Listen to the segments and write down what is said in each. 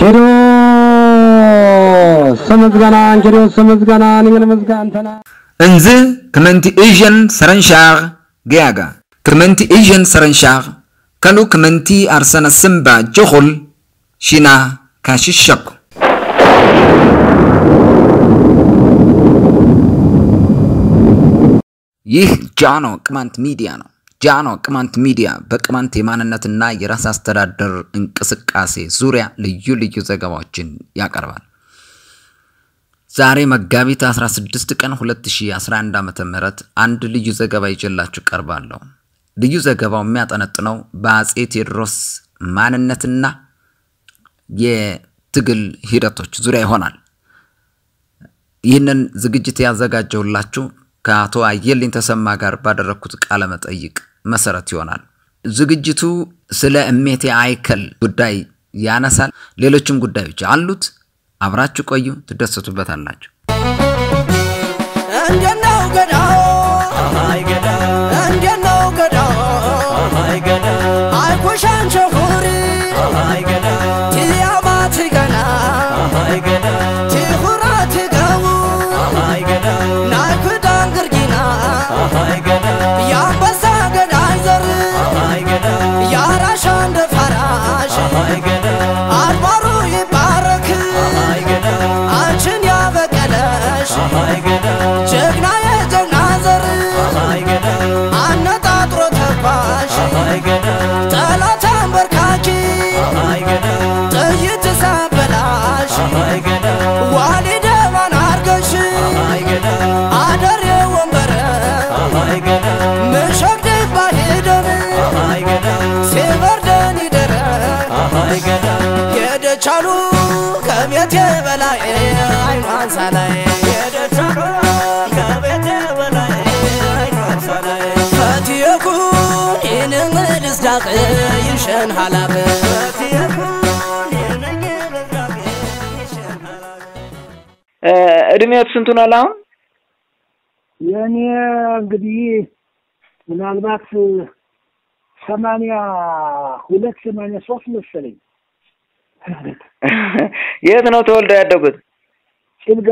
سمزغانا نيغل مزغانتنا انز كمنتي ايجن سرنشاغ غياغا كمنتي ايجن سرنشاغ كانو كمنتي ارسنا سمبا جخل شينا كاششق ይህ ጃኖ ቅማንት ሚዲያ ነው ጃኖ ቅማንት ሚዲያ በቅማንት የማንነትና የራስ አስተዳደር እንቅስቃሴ ዙሪያ ልዩ ልዩ ዘገባዎችን ያቀርባል ዛሬ መጋቢት 16 ቀን 2011 ዓመተ ምህረት አንድ ልዩ ዘገባ ይዤላችሁ ቀርባለሁ ልዩ ዘገባው የሚያጠነጥነው በአጼ ቴዎድሮስ ማንነትና የትግል ሂደቶች ዙሪያ ይሆናል ይህንን ዝግጅት ያዘጋጀውላችሁ ከአቶ አየልኝ ተሰማ ጋር ባደረኩት ቃለ መጠይቅ መሰረት ይሆናል ዝግጅቱ ስለ እሜቴ አይከል ጉዳይ ያነሳል ሌሎችም ጉዳዮች አሉት አብራችሁ ቆዩ ትደሰቱበታላችሁ እንደናው ገዳው እንደናው ገዳው አይኮሻን ቸሁሪ ቲያማት ገና ቲሁራት ገው ናይኩዳን ግርጊና ያበሳ ገዳይ ዘር ያራሻን ደፋራሽ አልባሩ ይባረክ አንቺን ያበቀለሽ ጀግና የጀግና ዘር አነጣጥሮ ተኳሽ ጠላት አንበርካኪ ጥይት ሳበላሽ ዋሊደ ማናርገሽ አደሬ ወንበረ ምሸግድ ባሄደን ሲበርደን ይደረ የደቻሉ ከቤቴ በላይ አይኗን ሳላይ የደቻሉ ከቤቴ በላይ አይኗን ሳላይ ፈትየኩን ይህንን ልስዳቅ ይሸን ሀላብ እድሜያችሁ ስንት ነው አሁን የኔ እንግዲህ ምናልባት 82 83 መሰለኝ የት ነው ተወልደው ያደጉት ጭልጋ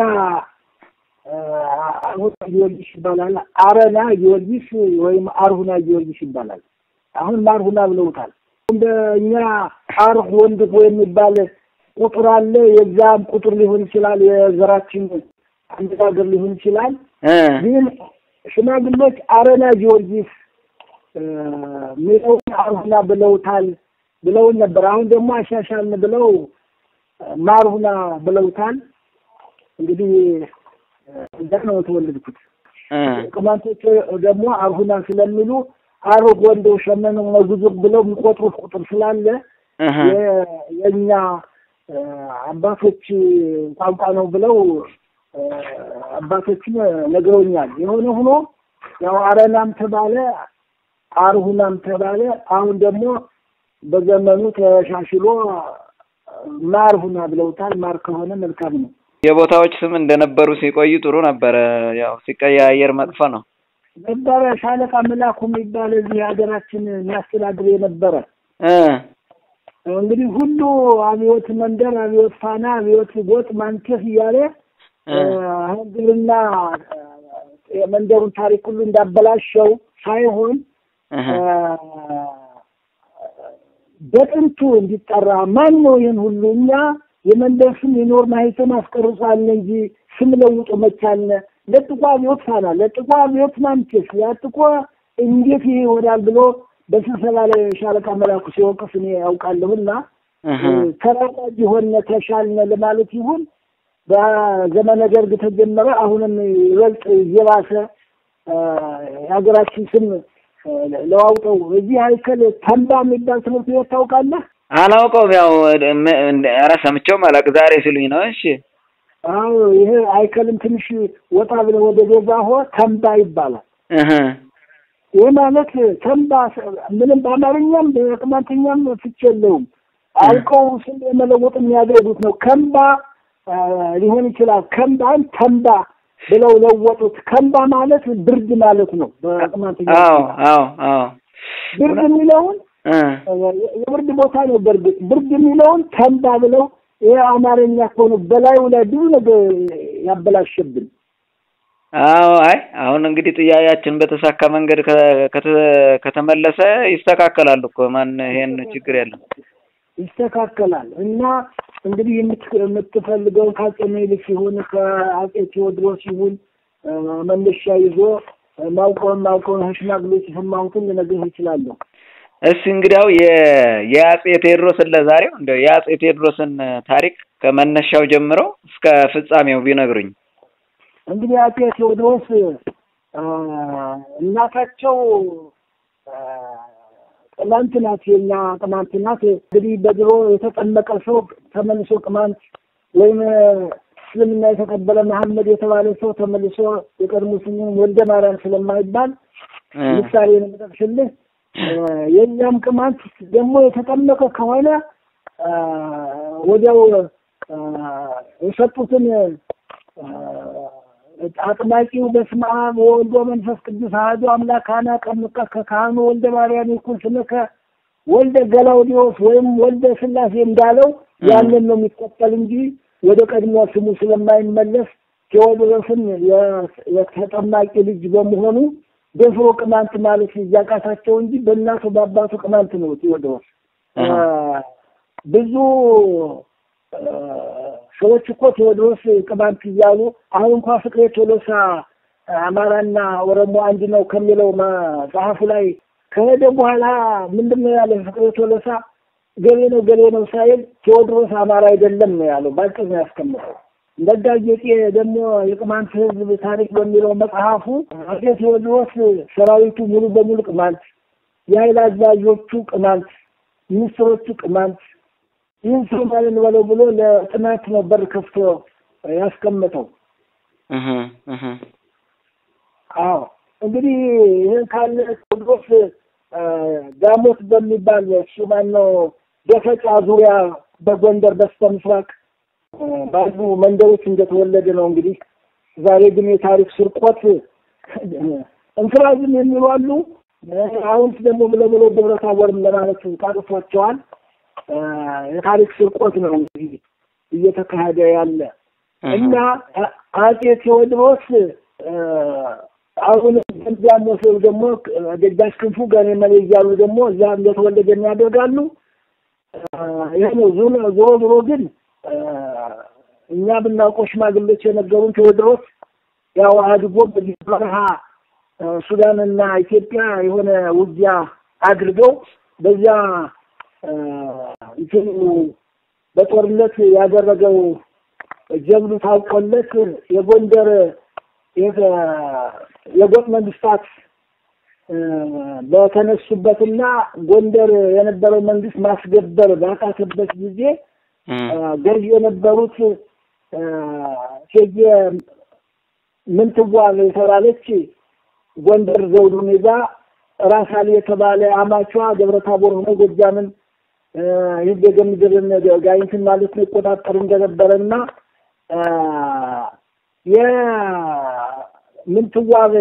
ጊዮርጊስ ይባላል አረና ጊዮርጊስ ወይም አርሁና ጊዮርጊስ ይባላል አሁን ማርሁና ብለውታል እንደኛ አርሁ ወንድ የሚባል ቁጥር አለ የዛም ቁጥር ሊሆን ይችላል የዘራችን አንደጋገር ሊሆን ይችላል ግን ሽማግሌዎች አረና ጊዮርጊስ ሚለው አርሁና ብለውታል ብለው ነበር አሁን ደግሞ አሻሻልን ብለው ማርሁና ብለውታል እንግዲህ እንደነው ተወልድኩት ቅማንቶች ደግሞ አርሁና ስለሚሉ አርሁ ወንዶ ሸመነው መጉዙቅ ብለው የሚቆጥሩት ቁጥር ስላለ የኛ አባቶች ቋንቋ ነው ብለው አባቶች ነግረውኛል የሆነ ሆኖ ያው አረናም ተባለ አርሁናም ተባለ አሁን ደግሞ በዘመኑ ተሻሽሎ ማርሁና ብለውታል ማር ከሆነ መልካም ነው የቦታዎች ስም እንደነበሩ ሲቆዩ ጥሩ ነበር ያው ሲቀያየር መጥፎ ነው ነበር ሻለቃ መላኩ የሚባል እዚህ ሀገራችን የሚያስተዳድር የነበረ እንግዲህ ሁሉ አብዮት መንደር አብዮት ፋና አብዮት ጎጥ ማንከፍ ይያለ አንግልና የመንደሩን ታሪክ ሁሉ እንዳበላሸው ሳይሆን በጥንቱ እንዲጠራ ማን ነው ይሄን ሁሉ እኛ የመንደርሱን የኖር ማይተም አስቀርጿል እንጂ ስም ለውጦ መቻልነ ለጥቋ አብዮት ፋና ለጥቋ አብዮት ማንከፍ ያጥቋ እንዴት ይወዳል ብሎ በስብሰባ ላይ ሻለቃ መላኩ ሲወቅስ እኔ ያውቃለሁና ተራራጅ ሆነ ተሻልነ ለማለት ይሁን በዘመነ ደርግ ተጀመረ አሁንም ይበልጥ የባሰ የሀገራችን ስም ለዋውጠው እዚህ አይከል ተንባ የሚባል ትምህርት ቤት ታውቃለህ አላውቀውም ያው አራሰምቸው ማላቅ ዛሬ ሲሉኝ ነው እሺ አዎ ይሄ አይከልም ትንሽ ወጣ ብለ ወደ ገዛሆ ተንባ ይባላል ይሄ ማለት ተንባ ምንም በአማርኛም በቅማንተኛም ፍቼለውም አውቀው ስም የመለወጥ የሚያደርጉት ነው ከምባ ሊሆን ይችላል ከምባን ተንባ ብለው ለወጡት ከምባ ማለት ብርድ ማለት ነው በቅማንተኛ አዎ ብርድ የሚለውን የብርድ ቦታ ነው በርግጥ ብርድ የሚለውን ተንባ ብለው አማርኛ ኮኑ በላዩ ላይ ብዙ ነገር ያበላሽብን አይ አሁን እንግዲህ ጥያቄያችን በተሳካ መንገድ ከተመለሰ ይስተካከላል እኮ ማን ይሄን ችግር ያለው ይስተካከላል እና እንግዲህ የምትፈልገው ከአፄ ምኒልክ ይሁን ከአፄ ቴዎድሮስ ይሁን መነሻ ይዞ ማውቀው ሽማግሌዎች ሰማሁትን ልነግርህ እችላለሁ እሺ እንግዲያው የአፄ ቴዎድሮስን ለዛሬው እንደው የአፄ ቴዎድሮስን ታሪክ ከመነሻው ጀምሮ እስከ ፍጻሜው ቢነግሩኝ እንግዲህ አፄ ቴዎድሮስ እናታቸው ቅማንት ናት የኛ ቅማንት ናት እንግዲህ በድሮ የተጠመቀ ሰው ተመልሶ ቅማንት ወይም እስልምና የተቀበለ መሐመድ የተባለ ሰው ተመልሶ የቀድሞ ስሙን ወልደ ማርያም ስለማይባል ምሳሌ ነው የምጠቅስልህ የኛም ቅማንት ደግሞ የተጠመቀ ከሆነ ወዲያው የሰጡትን አጥማቂው በስመ አብ ወወልድ ወመንፈስ ቅዱስ አሐዱ አምላክ አነ ቀምቀ ከካህኑ ወልደ ማርያም ይኩን ስምከ ወልደ ገላውዲዮስ ወይም ወልደ ስላሴ እንዳለው ያንን ነው የሚከተል እንጂ ወደ ቀድሞ ስሙ ስለማይመለስ ቴዎድሮስን የተጠማቂ ልጅ በመሆኑ ደፍሮ ቅማንት ማለት ይያቃታቸው እንጂ በእናቱ በአባቱ ቅማንት ነው ቴዎድሮስ ብዙ ሰዎች እኮ ቴዎድሮስ ቅማንት ይያሉ አሁን እንኳን ፍቅሬ ቶሎሳ አማራና ኦሮሞ አንድ ነው ከሚለው መጽሐፉ ላይ ከሄደ በኋላ ምንድነው ያለው ፍቅሬ ቶሎሳ ገሌ ነው ሳይል ቴዎድሮስ አማራ አይደለም ነው ያለው ባጭሩ ያስቀምጠው እንደዳየጤ ደግሞ የቅማንት ህዝብ ታሪክ በሚለው መጽሐፉ አፄ ቴዎድሮስ ሰራዊቱ ሙሉ በሙሉ ቅማንት የኃይል አዛዦቹ ቅማንት ሚኒስትሮቹ ቅማንት ይህን ሰው ማለት ነው ብሎ ለጥናት ነበር ከፍቶ ያስቀምጠው አዎ እንግዲህ ይሄን ካለ ቴዎድሮስ ዳሞት በሚባል ሱማኖ ደፈጫ ዙሪያ በጎንደር በስተምስራቅ ባሉ መንደሮች እንደተወለደ ነው እንግዲህ ዛሬ ግን የታሪክ ስርቆት እንፍራዝም የሚሉ አሉ አሁን ደግሞ ብለው ደብረታቦርም ለማለት ታጥቷቸዋል የታሪክ ስርቆት ነው እንግዲህ እየተካሄደ ያለ እና አፄ ቴዎድሮስ አሁን እንደዚያው ደግሞ ደጃች ክንፉ ጋር መለያሉ ደግሞ እዛ እንደተወለደ የሚያደርጋሉ ያው ዞሮ ግን እኛ ብናውቀው ሽማግሌዎች የነገሩን ቴዎድሮስ ያው አድጎ በዚህ በረሃ ሱዳንና ኢትዮጵያ የሆነ ውጊያ አድርገው በዚያ እንትን በጦርነት ያደረገው ጀብዱ ታውቆለት የጎንደር የጎጥ መንግስታት በተነሱበትና ጎንደር የነበረው መንግስት ማስገበር ባቃተበት ጊዜ ገዥ የነበሩት ምንትዋል የተባለች ጎንደር ዘውዱን ይዛ ራሳሊ የተባለ አማቿ ደብረታቦር ሆኖ ጎጃምን ይደገምድርን ጋይንትን ማለት ነው ቆጣጠር እንደነበረና የምንትዋል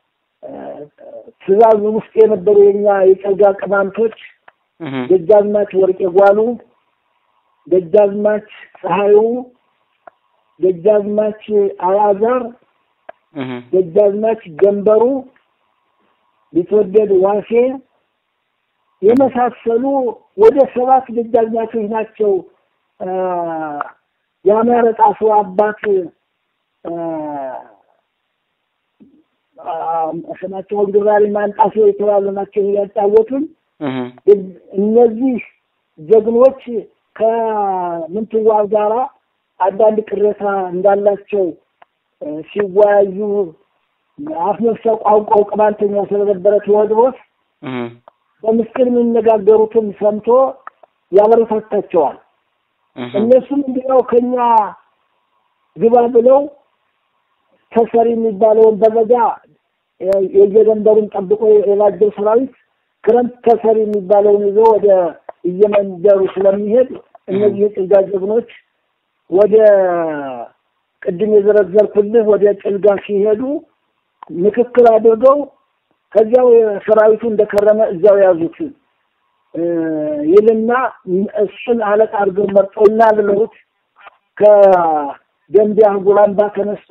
ትዛዝ ውስጥ የነበሩ የኛ የጨጋ ቅማንቶች ደጃዝማች ወርቄ ጓሉ ደጃዝማች ፀሐዩ ደጃዝማች አላዛር ደጃዝማች ገንበሩ ቢትወደድ ዋሴ የመሳሰሉ ወደ 7 ደጃዝማቾች ናቸው ያመረጣሱ አባት አሰማቸው ግራሪ ማንጣሱ የተባሉ ናቸው ያጫወቱን እነዚህ ጀግኖች ከምንትዋብ ጋራ አንዳንድ ቅሬታ እንዳላቸው ሲዋዩ አፍነሰው ቋንቋው ቅማንተኛው ስለነበረ ቴዎድሮስ በምስጢር የሚነጋገሩትን ሰምቶ ያበረታታቸዋል እነሱም እንዲያው ከኛ ግባ ብለው ተሰሪ የሚባለውን በበጋ የጀንደሩን ጠብቆ የላጀው ሰራዊት ክረምት ተሰሪ የሚባለውን ይዞ ወደ እየመንደሩ ስለሚሄድ እነዚህ የጭልጋ ጀግኖች ወደ ቅድም የዘረዘርኩልህ ወደ ጭልጋ ሲሄዱ ምክክር አድርገው ከዚያው ሰራዊቱ እንደከረመ እዛው ያዙት ይልና እሱን አለቃ አድርገው መርጠውና ብለውት ከደንቢያ ጉራምባ ተነስቶ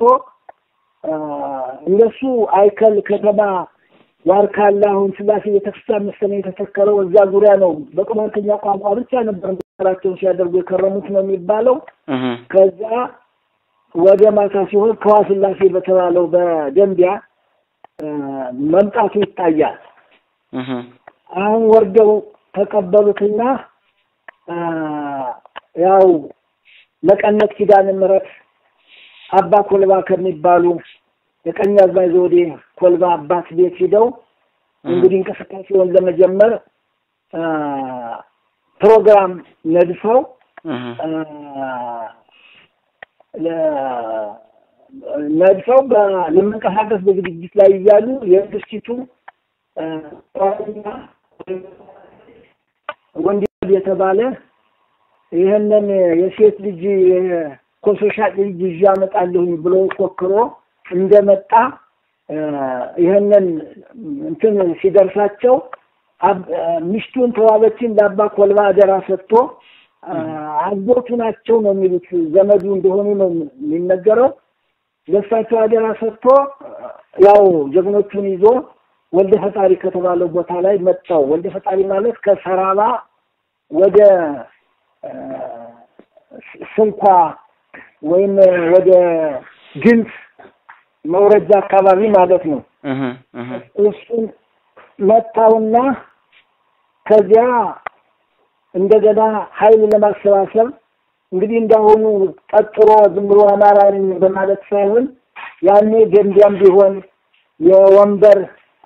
እነሱ አይከል ከተማ ዋርካላ አሁን ስላሴ ቤተክርስቲያን መሰለኝ የተተከለው እዛ ዙሪያ ነው። በቅማንተኛ ቋንቋ ብቻ ነበር ስራቸውን ሲያደርጉ የከረሙት ነው የሚባለው። ከዛ ወደ ማታ ሲሆን ከዋስላሴ በተባለው በደንቢያ መምጣቱ ይታያል። አሁን ወርደው ተቀበሉትና ያው ለቀነት ኪዳነ ምሕረት አባ ኮልባ ከሚባሉ የቀኛዝማች ዘውዴ ኮልባ አባት ቤት ሄደው እንግዲህ እንቅስቃሴውን ለመጀመር ፕሮግራም ነድፈው ለመንቀሳቀስ በዝግጅት ላይ እያሉ የድርጅቱ ወንድ የተባለ ይሄንን የሴት ልጅ ኮሶሻል ልጅ ያመጣልኝ ብሎ ፎክሮ እንደመጣ ይሄንን እንትን ሲደርሳቸው ሚስቱን ተዋበችን ለአባ ኮልባ አደራ ሰጥቶ አጎቱ ናቸው ነው የሚሉት ዘመዱ እንደሆኑ ነው የሚነገረው። ለሳቸው አደራ ሰጥቶ ያው ጀግኖቹን ይዞ ወልደ ፈጣሪ ከተባለው ቦታ ላይ መጣው። ወልደ ፈጣሪ ማለት ከሰራባ ወደ ስንኳ ወይም ወደ ግንት መውረጃ አካባቢ ማለት ነው። እሱን መጣውና ከዚያ እንደገና ኃይል ለማሰባሰብ እንግዲህ እንዳሁኑ ጠጥሮ ዝም ብሎ አማራን በማለት ሳይሆን ያኔ ደንቢያም ቢሆን የወንበር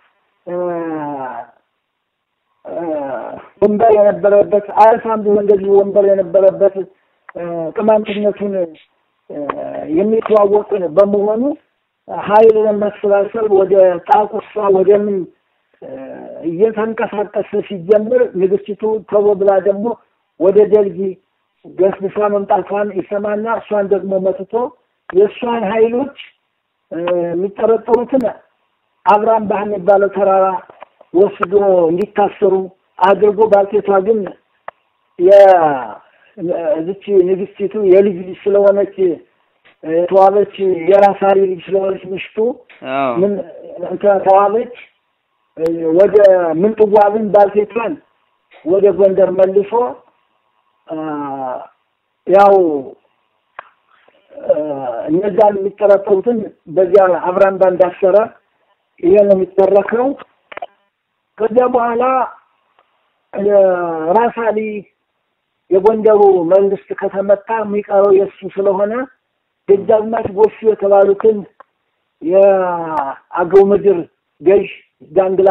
የነበረበት አርሳም ቢሆን እንደዚህ ወንበር የነበረበት ቅማንትነቱን የሚተዋወቅ በመሆኑ ኃይል ለማሰባሰብ ወደ ጣቁሳ ወደምን እየተንቀሳቀሰ ሲጀምር ንግስቲቱ ተወብላ ደግሞ ወደ ደልጊ ገስብሳ መምጣቷን ይሰማና እሷን ደግሞ መጥቶ የእሷን ኃይሎች የሚጠረጠሩትን አብራም ባህን የሚባለው ተራራ ወስዶ እንዲታሰሩ አድርጎ ባልቴቷ ግን የዚች ንግስቲቱ የልጅ ስለሆነች ተዋበች የራሳሪ ልጅ ስለሆነች ምሽቱ ምን ተዋበች ወደ ምንጥዋብን ባልቴቷን ወደ ጎንደር መልሶ ያው እነዛን የሚጠረጠሩትን በዚያ አብራም ባንዳሰረ ይሄ ነው የሚተረከው። ከዚያ በኋላ ራሳሊ የጎንደሩ መንግስት ከተመታ የሚቀረው የሱ ስለሆነ ደጃዝማች ጎሹ የተባሉትን የአገው ምድር ገዥ ዳንግላ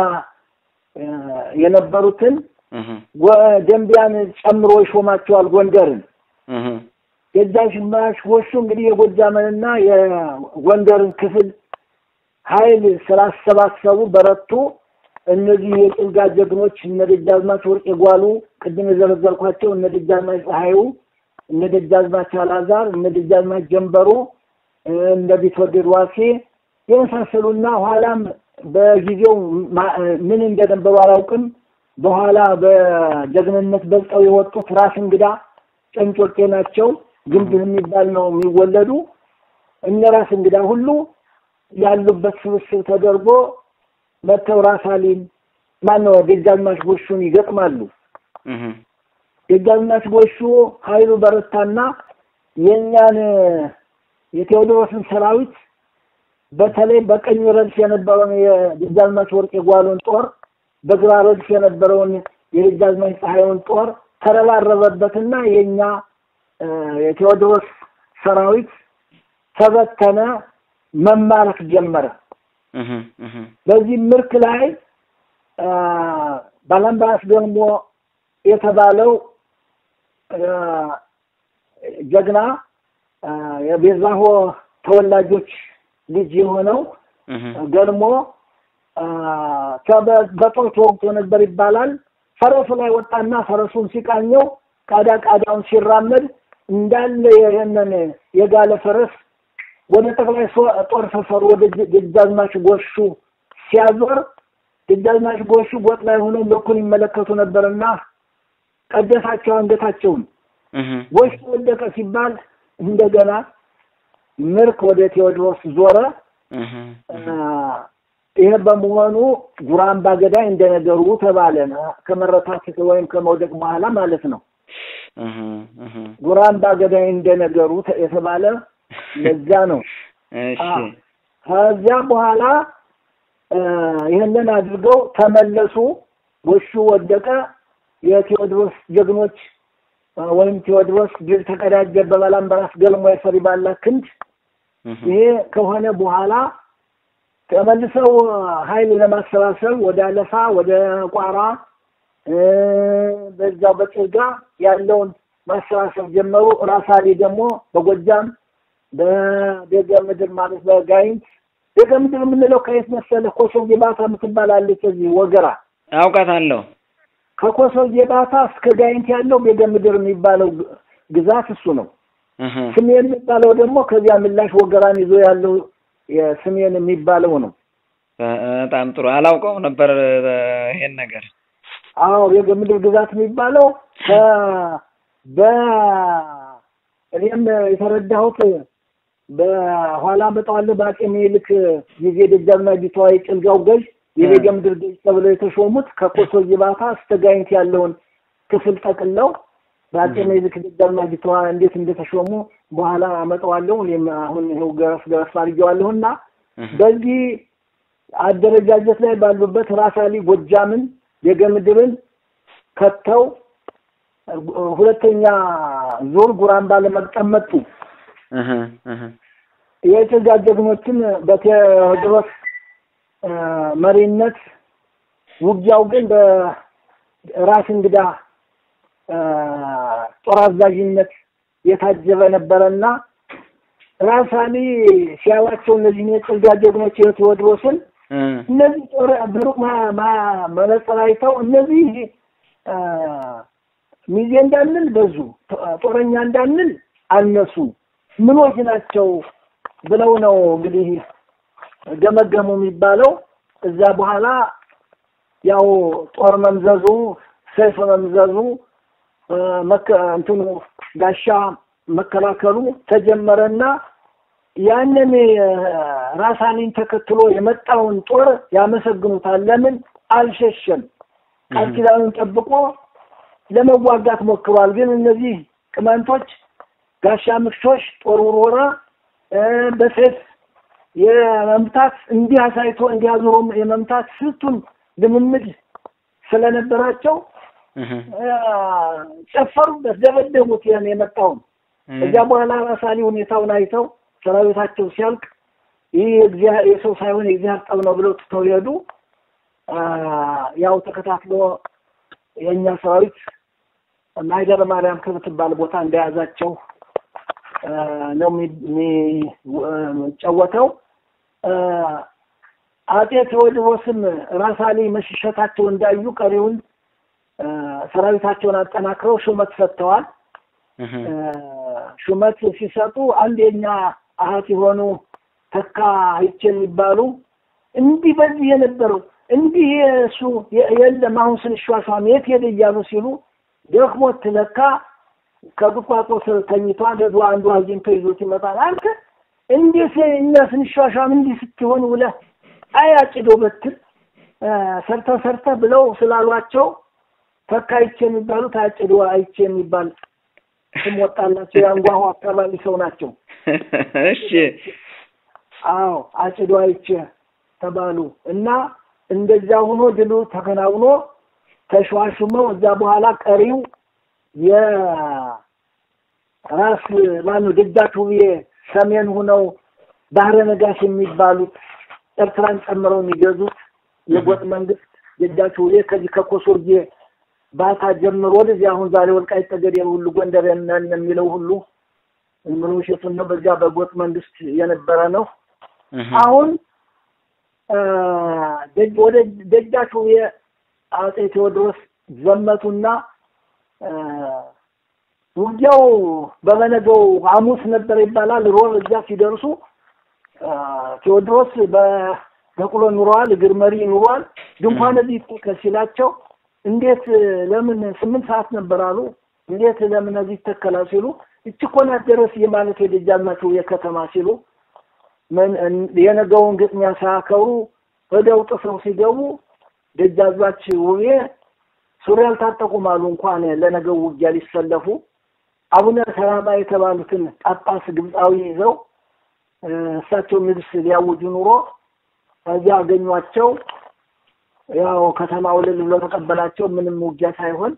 የነበሩትን ደንቢያን ጨምሮ ይሾማቸዋል ጎንደርን። ደጃዝማች ጎሹ እንግዲህ የጎጃምንና የጎንደርን ክፍል ኃይል ስላሰባሰቡ በረቱ። እነዚህ የጭልጋ ጀግኖች እነ ደጃዝማች ወርቅ የጓሉ ቅድም የዘረዘርኳቸው እነ ደጃዝማች ፀሐዩ እነ ደጃዝማች አላዛር እነ ደጃዝማች ጀንበሩ እነ ቢትወደድ ዋሴ የመሳሰሉና ኋላም በጊዜው ምን እንደነበሩ አላውቅም በኋላ በጀግንነት በልጠው የወጡት ራስ እንግዳ ጨንጮቄ ናቸው። ግንብ የሚባል ነው የሚወለዱ እነ ራስ እንግዳ ሁሉ ያሉበት ስብስብ ተደርጎ መተው ራሳሊን ማነው ደጃዝማች ጎሹን ይገጥማሉ። ደጃዝማች ጎሹ ኃይሉ በረታና የኛን የቴዎድሮስን ሰራዊት በተለይ በቀኝ ረድፍ የነበረውን የደጃዝማች ወርቅ የጓሉን ጦር በግራ ረድፍ የነበረውን የደጃዝማች ፀሐዩን ጦር ተረባረበበትና የኛ የቴዎድሮስ ሰራዊት ተበተነ፣ መማረክ ጀመረ። በዚህ ምርክ ላይ ባላምባስ ደግሞ የተባለው ጀግና የቤዛሆ ተወላጆች ልጅ የሆነው ደግሞ በጦር ተወግቶ ነበር ይባላል። ፈረሱ ላይ ወጣና ፈረሱን ሲቃኘው ቃዳውን ሲራመድ እንዳለ የነነ የጋለ ፈረስ ወደ ጠቅላይ ጦር ሰፈር ወደ ደጃዝማች ጎሹ ሲያዞር ደጃዝማች ጎሹ ጎጥ ላይ ሆነው ልኩን ይመለከቱ ነበርና ቀደሳቸው አንገታቸውን። ጎሹ ወደቀ ሲባል እንደገና ምርክ ወደ ቴዎድሮስ ዞረ። ይሄ በመሆኑ ጉራምባ ገዳይ እንደነገሩ ተባለና ከመረታት ወይም ከመውደቅ በኋላ ማለት ነው። ጉራምባ ገዳይ እንደነገሩ የተባለ ለዛ ነው። እሺ ከዚያ በኋላ ይሄንን አድርገው ተመለሱ። ወሹ ወደቀ። የቴዎድሮስ ጀግኖች ወይም ቴዎድሮስ ድል ተቀዳጀ በባላምባራስ ገልሞ የፈሪ ባላ ክንድ። ይሄ ከሆነ በኋላ ተመልሰው ኃይል ለማሰባሰብ ወደ አለፋ ወደ ቋራ በዛው በጭልጋ ያለውን ማሰባሰብ ጀመሩ። ራሳሊ ደግሞ በጎጃም በደገ ምድር ማለት በጋይንት ደገ ምድር የምንለው ከየት መሰለህ? ኮሶ ጌባታ የምትባላለች እዚህ ወገራ አውቃታለሁ። ከኮሶ ጌባታ እስከ ጋይንት ያለው ደገ ምድር የሚባለው ግዛት እሱ ነው። ስሜን የሚባለው ደግሞ ከዚያ ምላሽ ወገራን ይዞ ያለው የስሜን የሚባለው ነው። በጣም ጥሩ አላውቀው ነበር ይሄን ነገር። አዎ የምድር ግዛት የሚባለው እኔም የተረዳሁት በኋላ መጣዋለ ባቄ ምኒልክ ጊዜ ደጃዝማች ቢተዋይ ጭልጋው ገዥ የምድር ገዥ ተብለው የተሾሙት ከኮሶ ጌባታ እስከ ጋይንት ያለውን ክፍል ጠቅለው ባቄ ምኒልክ ደጃዝማች ቢተዋይ እንዴት እንደተሾሙ በኋላ አመጣዋለሁ። እኔም አሁን ይሄው ገረስ አድርጌዋለሁና በዚህ አደረጃጀት ላይ ባሉበት ራሳሊ ጎጃምን የገምድርን ከተው ሁለተኛ ዙር ጉራምባ ለመቅጠም መጡ። የጭልጋ ጀግኖችን በቴዎድሮስ መሪነት ውጊያው ግን በራስ እንግዳ ጦር አዛዥነት የታጀበ ነበርና ራሳሊ ሲያዋቸው እነዚህ የጭልጋ ጀግኖች የቴዎድሮስን እነዚህ ጦር ብሩቅ መነጽር አይተው እነዚህ ሚዜ እንዳንል በዙ ጦረኛ እንዳንል አነሱ ምኖች ናቸው ብለው ነው እንግዲህ ገመገሙ የሚባለው። እዛ በኋላ ያው ጦር መምዘዙ ሰይፍ መምዘዙ እንትኑ ጋሻ መከላከሉ ተጀመረና ያንን ራሳኒን ተከትሎ የመጣውን ጦር ያመሰግኑታል። ለምን አልሸሸም? ቃል ኪዳኑን ጠብቆ ለመዋጋት ሞክሯል። ግን እነዚህ ቅማንቶች ጋሻ ምክሾች ጦር ውርወራ በሰይፍ የመምታት እንዲህ አሳይቶ እንዲያዞሩ የመምታት ስልቱን ልምምድ ስለነበራቸው ጨፈሩበት፣ ደበደቡት የመጣውን። እዚያ በኋላ ራሳሊ ሁኔታውን አይተው ሰራዊታቸው ሲያልቅ ይህ የሰው ሳይሆን የእግዚአብሔር ጠብ ነው ብለው ትተው ሄዱ። ያው ተከታትሎ የኛ ሰራዊት ማይደረ ማርያም ከምትባል ቦታ እንደያዛቸው ነው የሚጫወተው። አጤ ቴዎድሮስም ራሳሊ መሽሸታቸው እንዳዩ ቀሪውን ሰራዊታቸውን አጠናክረው ሹመት ሰጥተዋል። ሹመት ሲሰጡ አንደኛ አሃት የሆኑ ተካ አይቸል ይባሉ እንዲህ በዚህ የነበረው እንዲህ እሱ የለም አሁን ስንሿሿም የት ሄደ እያሉ ሲሉ ደክሞት ለካ ከጉቋጦ ተኝቷል። ለዱ አንዱ አግኝቶ ይዞት ይመጣል። አንተ እንዴት እኛ ስንሿሿም እንዲህ ስትሆን ውለህ አያጭዶ በትር ሰርተ ብለው ስላሏቸው ተካ አይቸል የሚባሉ ታጭዶ አይቸ የሚባል ስም ወጣላቸው። ያንጓው አካባቢ ሰው ናቸው። እሺ አዎ አጭዶ አይቸ ተባሉ እና እንደዛ ሆኖ ድሉ ተከናውኖ ተሿሹመው እዛ በኋላ ቀሪው የራስ ማኑ ደጃችሁ ሰሜን ሆነው ባህረ ነጋሽ የሚባሉት ኤርትራን ጨምረው የሚገዙት የጎጥ መንግስት ደጃችሁ ከዚህ ከኮሶርጌ ባታ ጀምሮ ወደዚህ አሁን ዛሬ ወልቃይት ጠገዴ ሁሉ ጎንደር የሚለው ሁሉ ምኑ ሸቱን ነው በዛ በጎጥ መንግስት የነበረ ነው። አሁን ወደ ደጃችሁ አጤ ቴዎድሮስ ዘመቱና ውጊያው በመነገው ሐሙስ ነበር ይባላል። ሮብ እዛ ሲደርሱ ቴዎድሮስ በቁሎ ኑሯል፣ እግር መሪ ኑሯል። ድንኳን እዚህ ተከሲላቸው እንዴት ለምን 8 ሰዓት ነበር አሉ። እንዴት ለምን እዚህ ተከላ ሲሉ እችኮና ድረስ የማለት የደጃዝማች የከተማ ሲሉ ምን የነገውን ግጥሚያ ሳያከሩ ወደው ጥሰው ሲገቡ ደጃዝማች ውቤ ሱሪ አልታጠቁም አሉ እንኳን ለነገው ውጊያ ሊሰለፉ አቡነ ሰላማ የተባሉትን ጳጳስ ግብፃዊ ይዘው እሳቸው ንግስ ሊያውጁ ኑሮ እዚያ አገኟቸው ያው ከተማው ለልሎ ተቀበላቸው ምንም ውጊያ ሳይሆን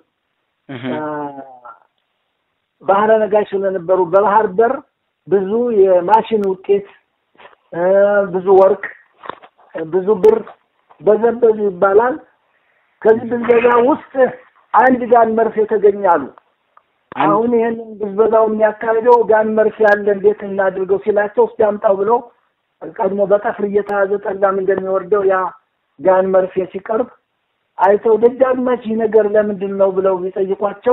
ባህረ ነጋሽ ስለነበሩ በባህር በር ብዙ የማሽን ውጤት ብዙ ወርቅ ብዙ ብር በዘበዙ ይባላል ከዚህ ብዝበዛ ውስጥ አንድ ጋን መርፌ ተገኛሉ አሁን ይሄንን ብዝበዛው የሚያካሂደው ጋን መርፌ ያለ እንዴት እናድርገው ሲላቸው ሲያምጣው ብሎ ቀድሞ በቀፍር እየተያዘ ጠላም እንደሚወርደው ያ ጋን መርፌ ሲቀርብ አይተው ደጃዝማች ነገር ለምንድን ነው ብለው ቢጠይቋቸው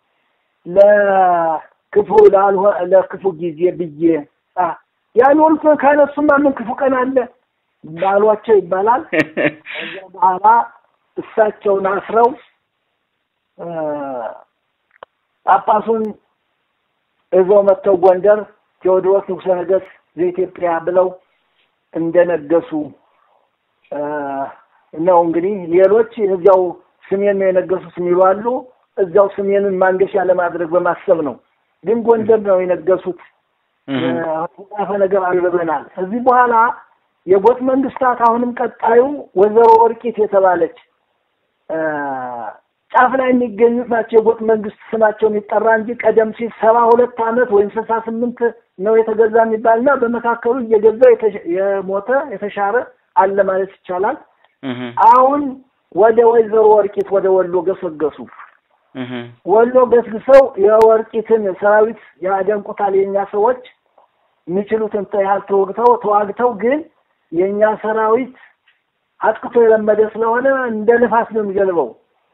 ለክፉ ጊዜ ብዬ ያሉን ካነሱማ ምን ክፉ ቀን አለ ባሏቸው ይባላል በኋላ እሳቸውን አስረው ጳጳሱን እዛው መተው ጎንደር ቴዎድሮስ ንጉሠ ነገሥት ዘኢትዮጵያ ብለው እንደነገሱ ነው እንግዲህ ሌሎች እዛው ስሜን ነው የነገሱት የሚባሉ እዛው ስሜንን ማንገሻ ለማድረግ በማሰብ ነው ግን ጎንደር ነው የነገሱት አፈ ነገር አልበናል እዚህ በኋላ የጎጥ መንግስታት አሁንም ቀጣዩ ወዘሮ ወርቂት የተባለች ጫፍ ላይ የሚገኙት ናቸው የጎጥ መንግስት ስማቸው የሚጠራ እንጂ ቀደም ሲል 72 አመት ወይም 68 ነው የተገዛ የሚባልና በመካከሉ እየገዛ የሞተ የተሻረ አለ ማለት ይቻላል አሁን ወደ ወዘሮ ወርቂት ወደ ወሎ ገሰገሱ ወሎ ገስግሰው የወርቂትን ሰራዊት ያደንቁታል የኛ ሰዎች የሚችሉትን ያህል ተዋግተው ግን የኛ ሰራዊት አጥቅቶ የለመደ ስለሆነ እንደ ንፋስ ነው የሚገልበው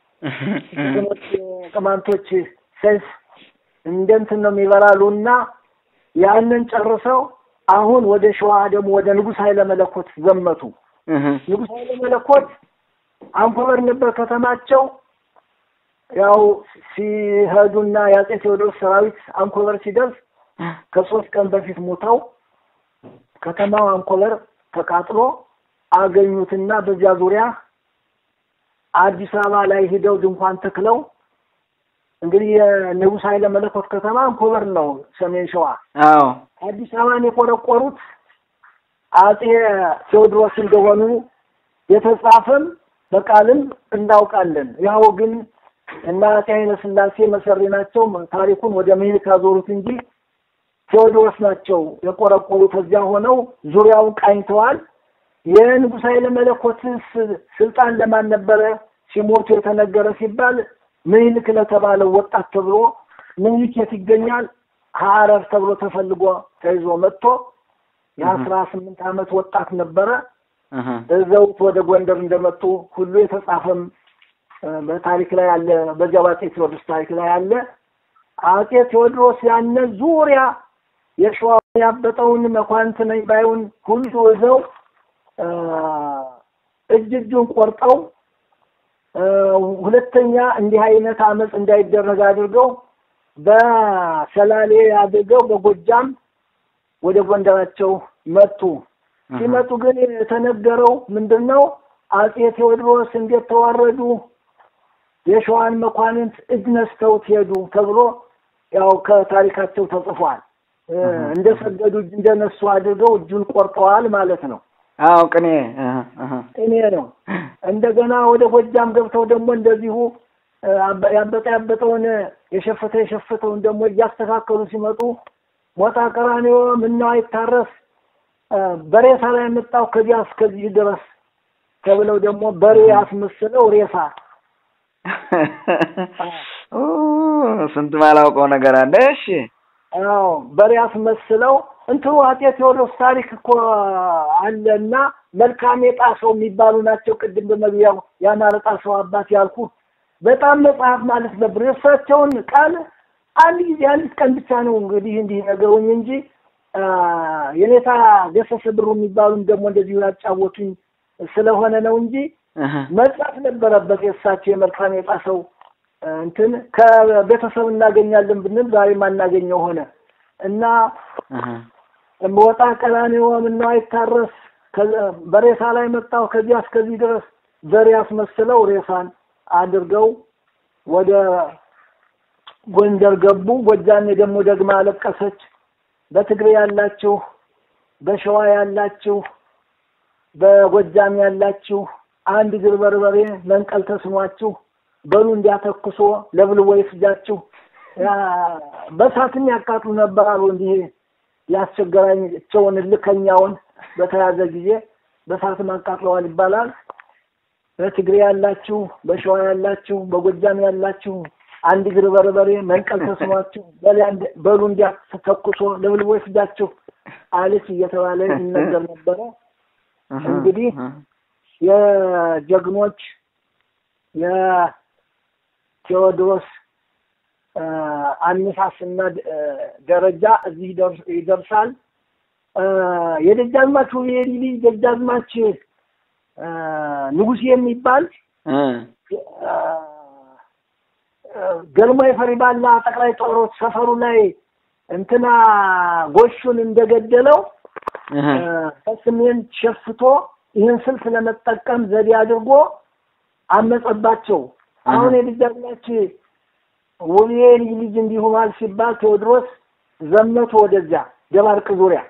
ቅማንቶች ሰይፍ እንደንትን ነው የሚበራሉና ያንን ጨርሰው አሁን ወደ ሸዋ ደግሞ ወደ ንጉስ ኃይለ መለኮት ዘመቱ ንጉስ ኃይለ መለኮት አንኮበር ነበር ከተማቸው ያው ሲሄዱና ያጼ ቴዎድሮስ ሰራዊት አንኮበር ሲደርስ ከ3 ቀን በፊት ሞተው ከተማው አንኮበር ተቃጥሎ አገኙትና በዚያ ዙሪያ አዲስ አበባ ላይ ሄደው ድንኳን ተክለው እንግዲህ የንጉስ ኃይለ መለኮት ከተማ አንኮበር ነው ሰሜን ሸዋ አዎ አዲስ አበባን የቆረቆሩት አጼ ቴዎድሮስ እንደሆኑ የተጻፈም በቃልም እናውቃለን ያው ግን እና አጼ ኃይለ ሥላሴ መሰሪ ናቸው ታሪኩን ወደ ምኒልክ አዞሩት እንጂ ቴዎድሮስ ናቸው የቆረቆሩት እዚያ ሆነው ዙሪያውን ቃኝተዋል የንጉስ ኃይለ መለኮት ስልጣን ለማን ነበረ ሲሞቱ የተነገረ ሲባል ምኒልክ ለተባለው ወጣት ተብሎ ምኒልክ ይገኛል ሐረር ተብሎ ተፈልጎ ተይዞ መጥቶ የ18 አመት ወጣት ነበረ እዛው ወደ ጎንደር እንደመጡ ሁሉ የተጻፈም በታሪክ ላይ አለ በዚያው አጼ ቴዎድሮስ ታሪክ ላይ አለ አጼ ቴዎድሮስ ያነ ዙሪያ የሸዋ ያበጠውን መኳንንት ነኝ ባይውን ሁሉ እዛው እጅጁን ቆርጠው ሁለተኛ እንዲህ አይነት አመጽ እንዳይደረግ አድርገው በሰላሌ አድርገው በጎጃም ወደ ጎንደራቸው መጡ ሲመጡ ግን የተነገረው ምንድነው አጼ ቴዎድሮስ እንዴት ተዋረዱ የሸዋን መኳንንት እጅነስተው ሄዱ ተብሎ ያው ከታሪካቸው ተጽፏል እንደሰገዱ እንደነሱ አድርገው እጁን ቆርጠዋል ማለት ነው አዎ ቅኔ ነው እንደገና ወደ ጎጃም ገብተው ደግሞ እንደዚሁ ያበጠውን የሸፈተውን ደግሞ ያስተካከሉ ሲመጡ ሞታ ቀራኒዮ ምነው አይታረስ በሬሳ ላይ መጣው ከዚያ እስከዚህ ድረስ ተብለው ደግሞ በሬ ያስመስለው ሬሳ ስንት ማላውቀው ነገር አለ እሺ አዎ በሬ ያስመስለው እንትሩ አጤ ቴዎድሮስ ታሪክ እኮ አለና መልካም የጣሰው የሚባሉ ናቸው ቅድም በመግቢያው ያማረጣ ሰው አባት ያልኩ በጣም መጽሐፍ ማለት ነበር እሳቸውን ቃል አንድ ጊዜ አንድ ቀን ብቻ ነው እንግዲህ እንዲህ ነገሩኝ እንጂ የኔታ ገሰሰ ብሩ የሚባሉ ደግሞ እንደዚህ ያጫወቱኝ ስለሆነ ነው እንጂ መጽሐፍ ነበረበት የእሳቸው የመልካም የጣሰው እንትን ከቤተሰብ እናገኛለን ብንል ዛሬ ማናገኘው ሆነ እና ወጣ ቀላኔው ምነው አይታረስ በሬሳ ላይ መጣው ከዚህ እስከዚህ ድረስ ዘር ያስመስለው ሬሳን አድርገው ወደ ጎንደር ገቡ። ጎጃሜ ደግሞ ደግማ አለቀሰች። በትግሬ ያላችሁ በሸዋ ያላችሁ በጎጃም ያላችሁ አንድ ግር በርበሬ መንቀል ተስኗችሁ በሉ እንዲያተኩሶ ለብልቦ ይፍጃችሁ በሳትም ያቃጥሉ ነበር አሉ። እንዲህ ያስቸገራቸውን ልከኛውን በተያዘ ጊዜ በሳትም አቃጥለዋል ይባላል። በትግሬ ያላችሁ በሸዋ ያላችሁ በጎጃም ያላችሁ አንድ ግር በርበሬ መንቀል ተስኗችሁ በሉ እንዲያተኩሶ ለብልቦ ይፍጃችሁ አለች እየተባለ ይነገር ነበር። እንግዲህ የጀግኖች የቴዎድሮስ አነሳስና ደረጃ እዚህ ይደርሳል። የደጃዝማች የሊሊ ደጃዝማች ንጉስ የሚባል ገልማይ ፈሪባላ ጠቅላይ ጦሮች ሰፈሩ ላይ እንትና ጎሹን እንደገደለው ከስሜን ሸፍቶ ይህን ስልት ለመጠቀም ዘዴ አድርጎ አመጸባቸው። አሁን የደጃዝማች ወሊየሊ ልጅ እንዲሆናል ሲባል ቴዎድሮስ ዘመቶ ወደዚያ ደባርቅ ዙሪያ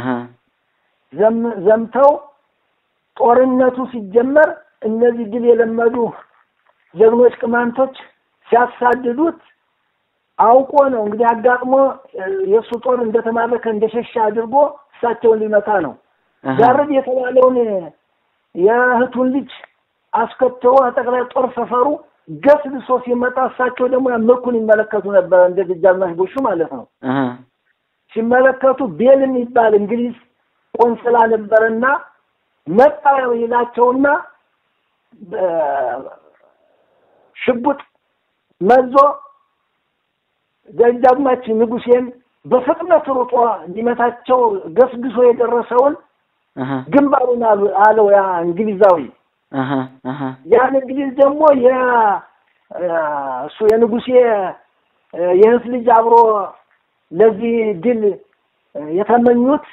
ዘምተው ጦርነቱ ሲጀመር እነዚህ ድል የለመዱ ጀግኖች ቅማንቶች ሲያሳድዱት አውቆ ነው እንግዲህ አጋጥሞ የሱ ጦር እንደተማረከ እንደሸሻ አድርጎ እሳቸውን ሊመታ ነው። ጋርድ የተባለውን የእህቱን ልጅ አስከተው ጠቅላይ ጦር ሰፈሩ ገስልሶ ሲመጣ እሳቸው ደግሞ ምርኩን ይመለከቱ ነበር እንደ ደጃዝማች ጎሹ ማለት ነው። ሲመለከቱ ቤል የሚባል እንግሊዝ ቆንስላ ነበርና መጣው ይላቸውና ሽቡጥ መዞ ደጃዝማች ንጉሴን በፍጥነት ሩጦ ሊመታቸው ገስግሶ የደረሰውን ግንባሩን አለው ያ እንግሊዛዊ ያን እንግሊዝ ደግሞ እሱ የንጉሴ የህስ ልጅ አብሮ ለዚህ ድል የተመኙት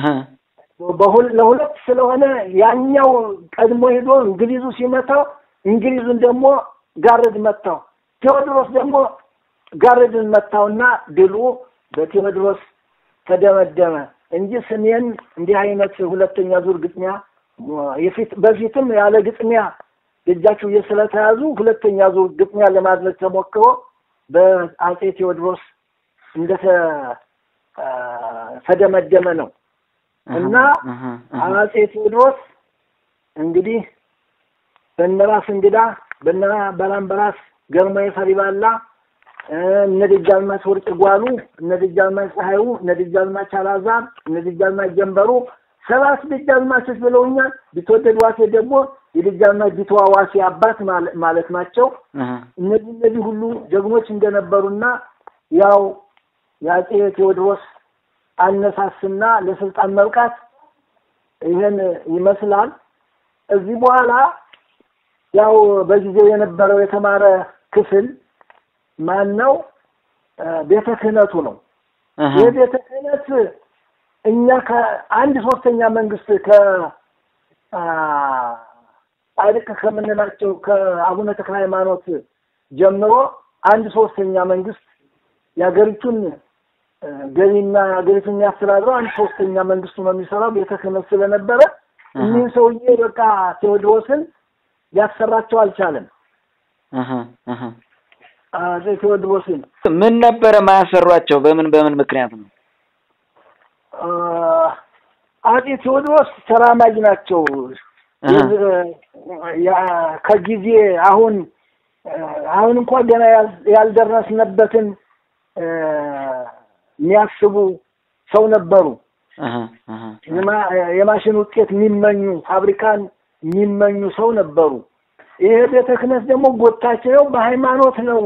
ለሁለት ስለሆነ ያኛው ቀድሞ ሄዶ እንግሊዙ ሲመታው እንግሊዙን ደግሞ ጋርድ መታው። ቴዎድሮስ ደግሞ ጋርድን መታውና ድሉ በቴዎድሮስ ተደመደመ እንጂ ስሜን እንዲህ አይነት ሁለተኛ ዙር ግጥሚያ በፊትም ያለ ግጥሚያ ደጃቸው ስለተያዙ ሁለተኛ ዙር ግጥሚያ ለማድረግ ተሞክሮ በአጼ ቴዎድሮስ ተደመደመ ነው እና አጼ ቴዎድሮስ እንግዲህ በነራስ እንግዳ በላምበራስ ገርማይ ፈሪባላ እነደጃዝማች ወርቅ ጓሉ እነደጃዝማች ፀሐዩ እነደጃዝማች አላዛር እነደጃዝማች ጀንበሩ ሰባት ደጃዝማቾች ብለውኛል። ቢትወደድ ዋሴ ደግሞ የደጃዝማች ቢተዋዋሴ አባት ማለት ናቸው። እነዚህ ሁሉ ጀግኖች እንደነበሩና ያው የአጼ ቴዎድሮስ አነሳስና ለስልጣን መብቃት ይሄን ይመስላል። እዚህ በኋላ ያው በጊዜው የነበረው የተማረ ክፍል ማን ነው? ቤተ ክህነቱ ነው። የቤተ ክህነት እኛ ከአንድ ሶስተኛ መንግስት ከአድቅ ከምንላቸው ከአቡነ ተክለ ሃይማኖት ጀምሮ አንድ ሶስተኛ መንግስት ያገሪቱን ገቢና ያገሪቱን ያስተዳድረው አንድ ሶስተኛ መንግስቱ ነው የሚሰራው ቤተ ክህነት ስለነበረ እኒህ ሰውዬ በቃ ቴዎድሮስን ያሰራቸው አልቻለም። ቴዎድሮስን ምን ነበር ማያሰሯቸው? በምን ምክንያት ነው? አጼ ቴዎድሮስ ተራማጅ ናቸው። ከጊዜ አሁን እንኳን ገና ያልደረስነበትን የሚያስቡ ሰው ነበሩ። የማሽን ውጤት የሚመኙ ፋብሪካን የሚመኙ ሰው ነበሩ። ይሄ ቤተ ክህነት ደግሞ ጎታቸው በሃይማኖት ነው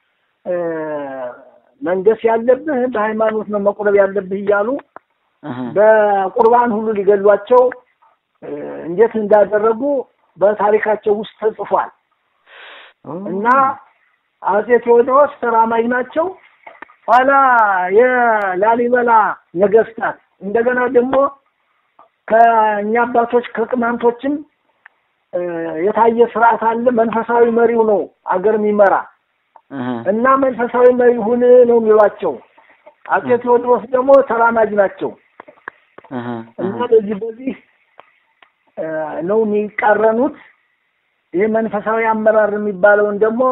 መንገስ ያለብህ በሃይማኖት ነው መቁረብ ያለብህ እያሉ በቁርባን ሁሉ ሊገሏቸው እንዴት እንዳደረጉ በታሪካቸው ውስጥ ተጽፏል። እና አጼ ቴዎድሮስ ተራማጅ ናቸው። ኋላ የላሊበላ ነገስታት እንደገና ደግሞ ከኛ አባቶች ከቅማንቶችም የታየ ስርዓት አለ። መንፈሳዊ መሪው ነው አገር የሚመራ እና መንፈሳዊ መሪ ሁን ነው የሚሏቸው። አጼ ቴዎድሮስ ደግሞ ተራማጅ ናቸው እና በዚህ ነው የሚቃረኑት። ይሄ መንፈሳዊ አመራር የሚባለውን ደግሞ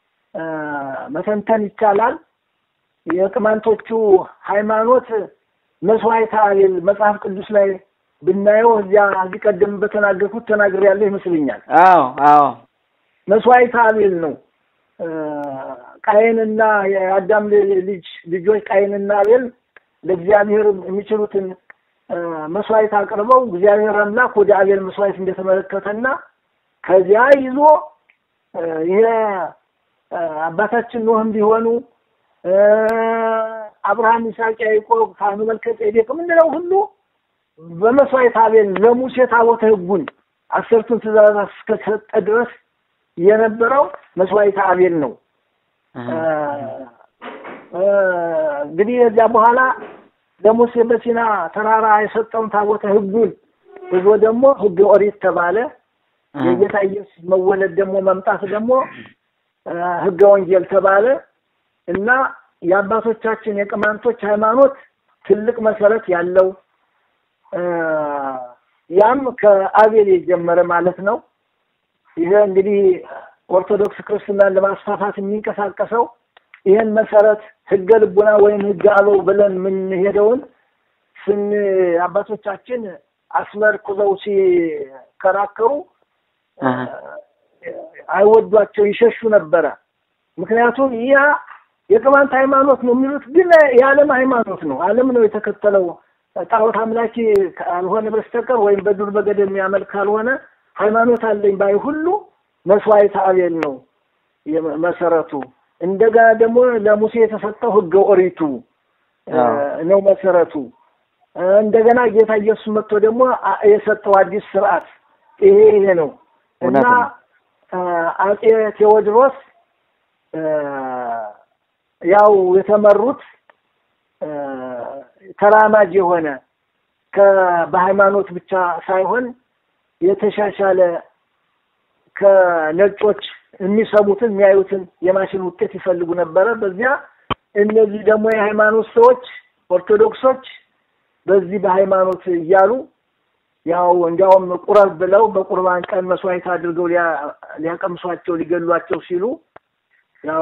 መተንተን ይቻላል። የቅማንቶቹ ሃይማኖት መስዋዕት አቤል መጽሐፍ ቅዱስ ላይ ብናየው እዚያ አቀደም በተናገርኩት ተናግሬያለሁ ይመስልኛል። አዎ መስዋዕት አቤል ነው። ቃየንና የአዳም ልጆች ቃየንና አቤል ለእግዚአብሔር የሚችሉትን መስዋዕት አቅርበው እግዚአብሔር አምላክ ወደ አቤል መስዋዕት እንደተመለከተና ከዚያ ይዞ ይሄ አባታችን ኖህም ቢሆኑ አብርሃም ይስሐቅ ያዕቆብ ካህኑ መልከጼዴቅ ምንለው ሁሉ በመስዋዕት አቤል ለሙሴ ታቦተ ሕጉን 10ቱን ትእዛዛት እስከሰጠ ድረስ የነበረው መስዋዕት አቤል ነው። እንግዲህ እዚያ በኋላ ለሙሴ በሲና ተራራ የሰጠውን ታቦተ ሕጉን ብዙ ደግሞ ሕገ ኦሪት ተባለ። የጌታ ኢየሱስ መወለድ ደግሞ መምጣት ደግሞ ሕገ ወንጌል ተባለ እና የአባቶቻችን የቅማንቶች ሃይማኖት ትልቅ መሰረት ያለው ያም ከአቤል የጀመረ ማለት ነው። ይሄ እንግዲህ ኦርቶዶክስ ክርስትናን ለማስፋፋት የሚንቀሳቀሰው ይሄን መሰረት ሕገ ልቡና ወይም ሕገ አበው ብለን ምን ሄደውን አባቶቻችን አስመርኩዘው ሲከራከሩ አይወዷቸው ይሸሹ ነበር። ምክንያቱም ያ የቅማንት ሃይማኖት ነው የሚሉት ግን የዓለም ሃይማኖት ነው። ዓለም ነው የተከተለው ጣዖት አምላኪ ካልሆነ በስተቀር ወይም በዱር በገደል የሚያመልክ ካልሆነ ሃይማኖት አለኝ ባይ ሁሉ መስዋዕት አቤል ነው መሰረቱ። እንደገና ደግሞ ለሙሴ የተሰጠው ሕገ ኦሪቱ ነው መሰረቱ። እንደገና ጌታ ኢየሱስ መጥቶ ደግሞ የሰጠው አዲስ ስርዓት ይሄ ነው እና አጼ ቴዎድሮስ ያው የተመሩት ተራማጅ የሆነ በሃይማኖት ብቻ ሳይሆን የተሻሻለ ከነጮች የሚሰሙትን የሚያዩትን የማሽን ውጤት ይፈልጉ ነበር። በዚያ እነዚህ ደግሞ የሃይማኖት ሰዎች ኦርቶዶክሶች በዚህ በሃይማኖት እያሉ ያው እንዲያውም ቁረብ ብለው በቁርባን ቀን መስዋዕት አድርገው ሊያቀምሷቸው ሊገሏቸው ሲሉ ያው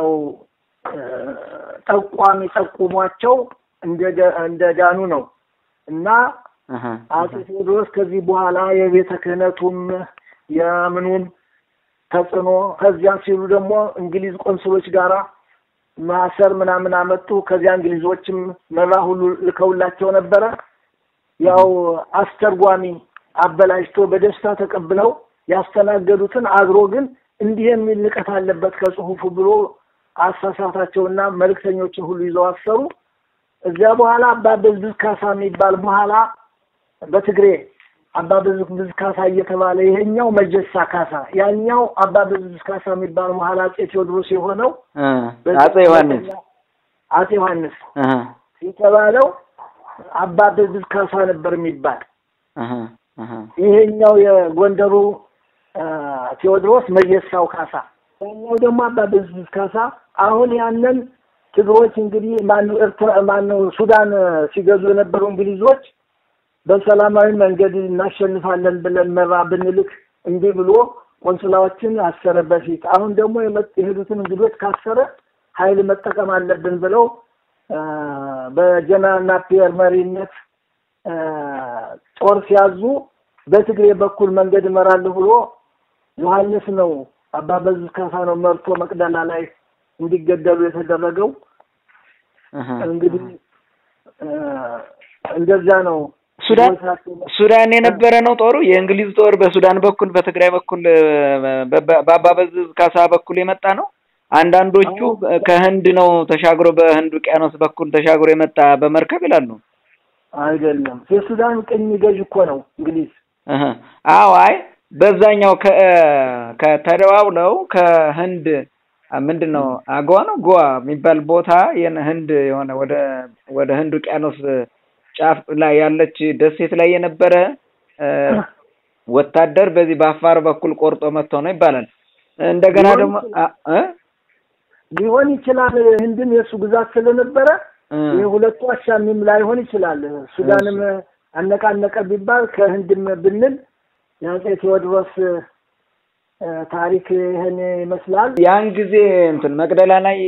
ጠቋሟቸው እንደዳኑ ነው እና አጼ ቴዎድሮስ ከዚህ በኋላ የቤተ ክህነቱም የምኑም ተጽዕኖ ከዚያ ሲሉ ደግሞ እንግሊዝ ቆንስሎች ጋራ ማሰር ምናምን አመጡ። ከዚያ እንግሊዞችም መራ ሁሉ ልከውላቸው ነበር። ያው አስተርጓሚ አበላሽቶ በደስታ ተቀብለው ያስተናገዱትን አግሮ ግን እንዲህ የሚል ንቀት አለበት ከጽሁፉ ብሎ አሳሳታቸውና መልክተኞችን ሁሉ ይዘው አሰሩ። እዚያ በኋላ አባ በዝብዝ ካሳ የሚባል በኋላ በትግሬ አባ በዝብዝ ካሳ እየተባለ ይሄኛው መጀሳ ካሳ ያኛው አባ በዝብዝ ካሳ የሚባል በኋላ አጼ ቴዎድሮስ የሆነው አጼ ዮሐንስ የተባለው አባ በዝብዝ ካሳ ነበር የሚባል። ይሄኛው የጎንደሩ ቴዎድሮስ መጀሳው ካሳ ያኛው ደግሞ አባ በዝብዝ ካሳ። አሁን ያንን ትግሮች እንግዲህ ማነው ሱዳን ሲገዙ የነበሩ እንግሊዞች በሰላማዊ መንገድ እናሸንፋለን ብለን መራ ብንልክ እንዲህ ብሎ ቆንስላዎችን አሰረ በፊት። አሁን ደግሞ የሄዱትን እንግዶች ካሰረ ኃይል መጠቀም አለብን ብለው በጀነራል ናፒየር መሪነት ጦር ሲያዙ በትግሬ በኩል መንገድ መራለሁ ብሎ ዮሐንስ ነው አባ በዝብዝ ካሳ ነው መርቶ መቅደላ ላይ እንዲገደሉ የተደረገው። እንግዲህ እንደዛ ነው። ሱዳን የነበረ ነው ጦሩ። የእንግሊዝ ጦር በሱዳን በኩል በትግራይ በኩል በአባ በዝብዝ ካሳ በኩል የመጣ ነው። አንዳንዶቹ ከህንድ ነው ተሻግሮ በህንድ ውቅያኖስ በኩል ተሻግሮ የመጣ በመርከብ ይላሉ። አይደለም የሱዳን ቅኝ ገዥ እኮ ነው እንግሊዝ። አዎ አይ በዛኛው ከተደዋውለው ከህንድ ምንድነው አገዋ ነው ጎዋ የሚባል ቦታ የህንድ የሆነ ወደ ህንድ ውቅያኖስ ጫፍ ላይ ያለች ደሴት ላይ የነበረ ወታደር በዚህ በአፋር በኩል ቆርጦ መጥቶ ነው ይባላል። እንደገና ደግሞ ሊሆን ይችላል ህንድም የሱ ግዛት ስለነበረ የሁለቱ አሻሚም ላይሆን ይችላል። ሱዳንም አነቃነቀ ቢባል ከህንድም ብንል ያንተ ቴዎድሮስ ታሪክ ይሄን ይመስላል። ያን ጊዜ እንትን መቅደላ ላይ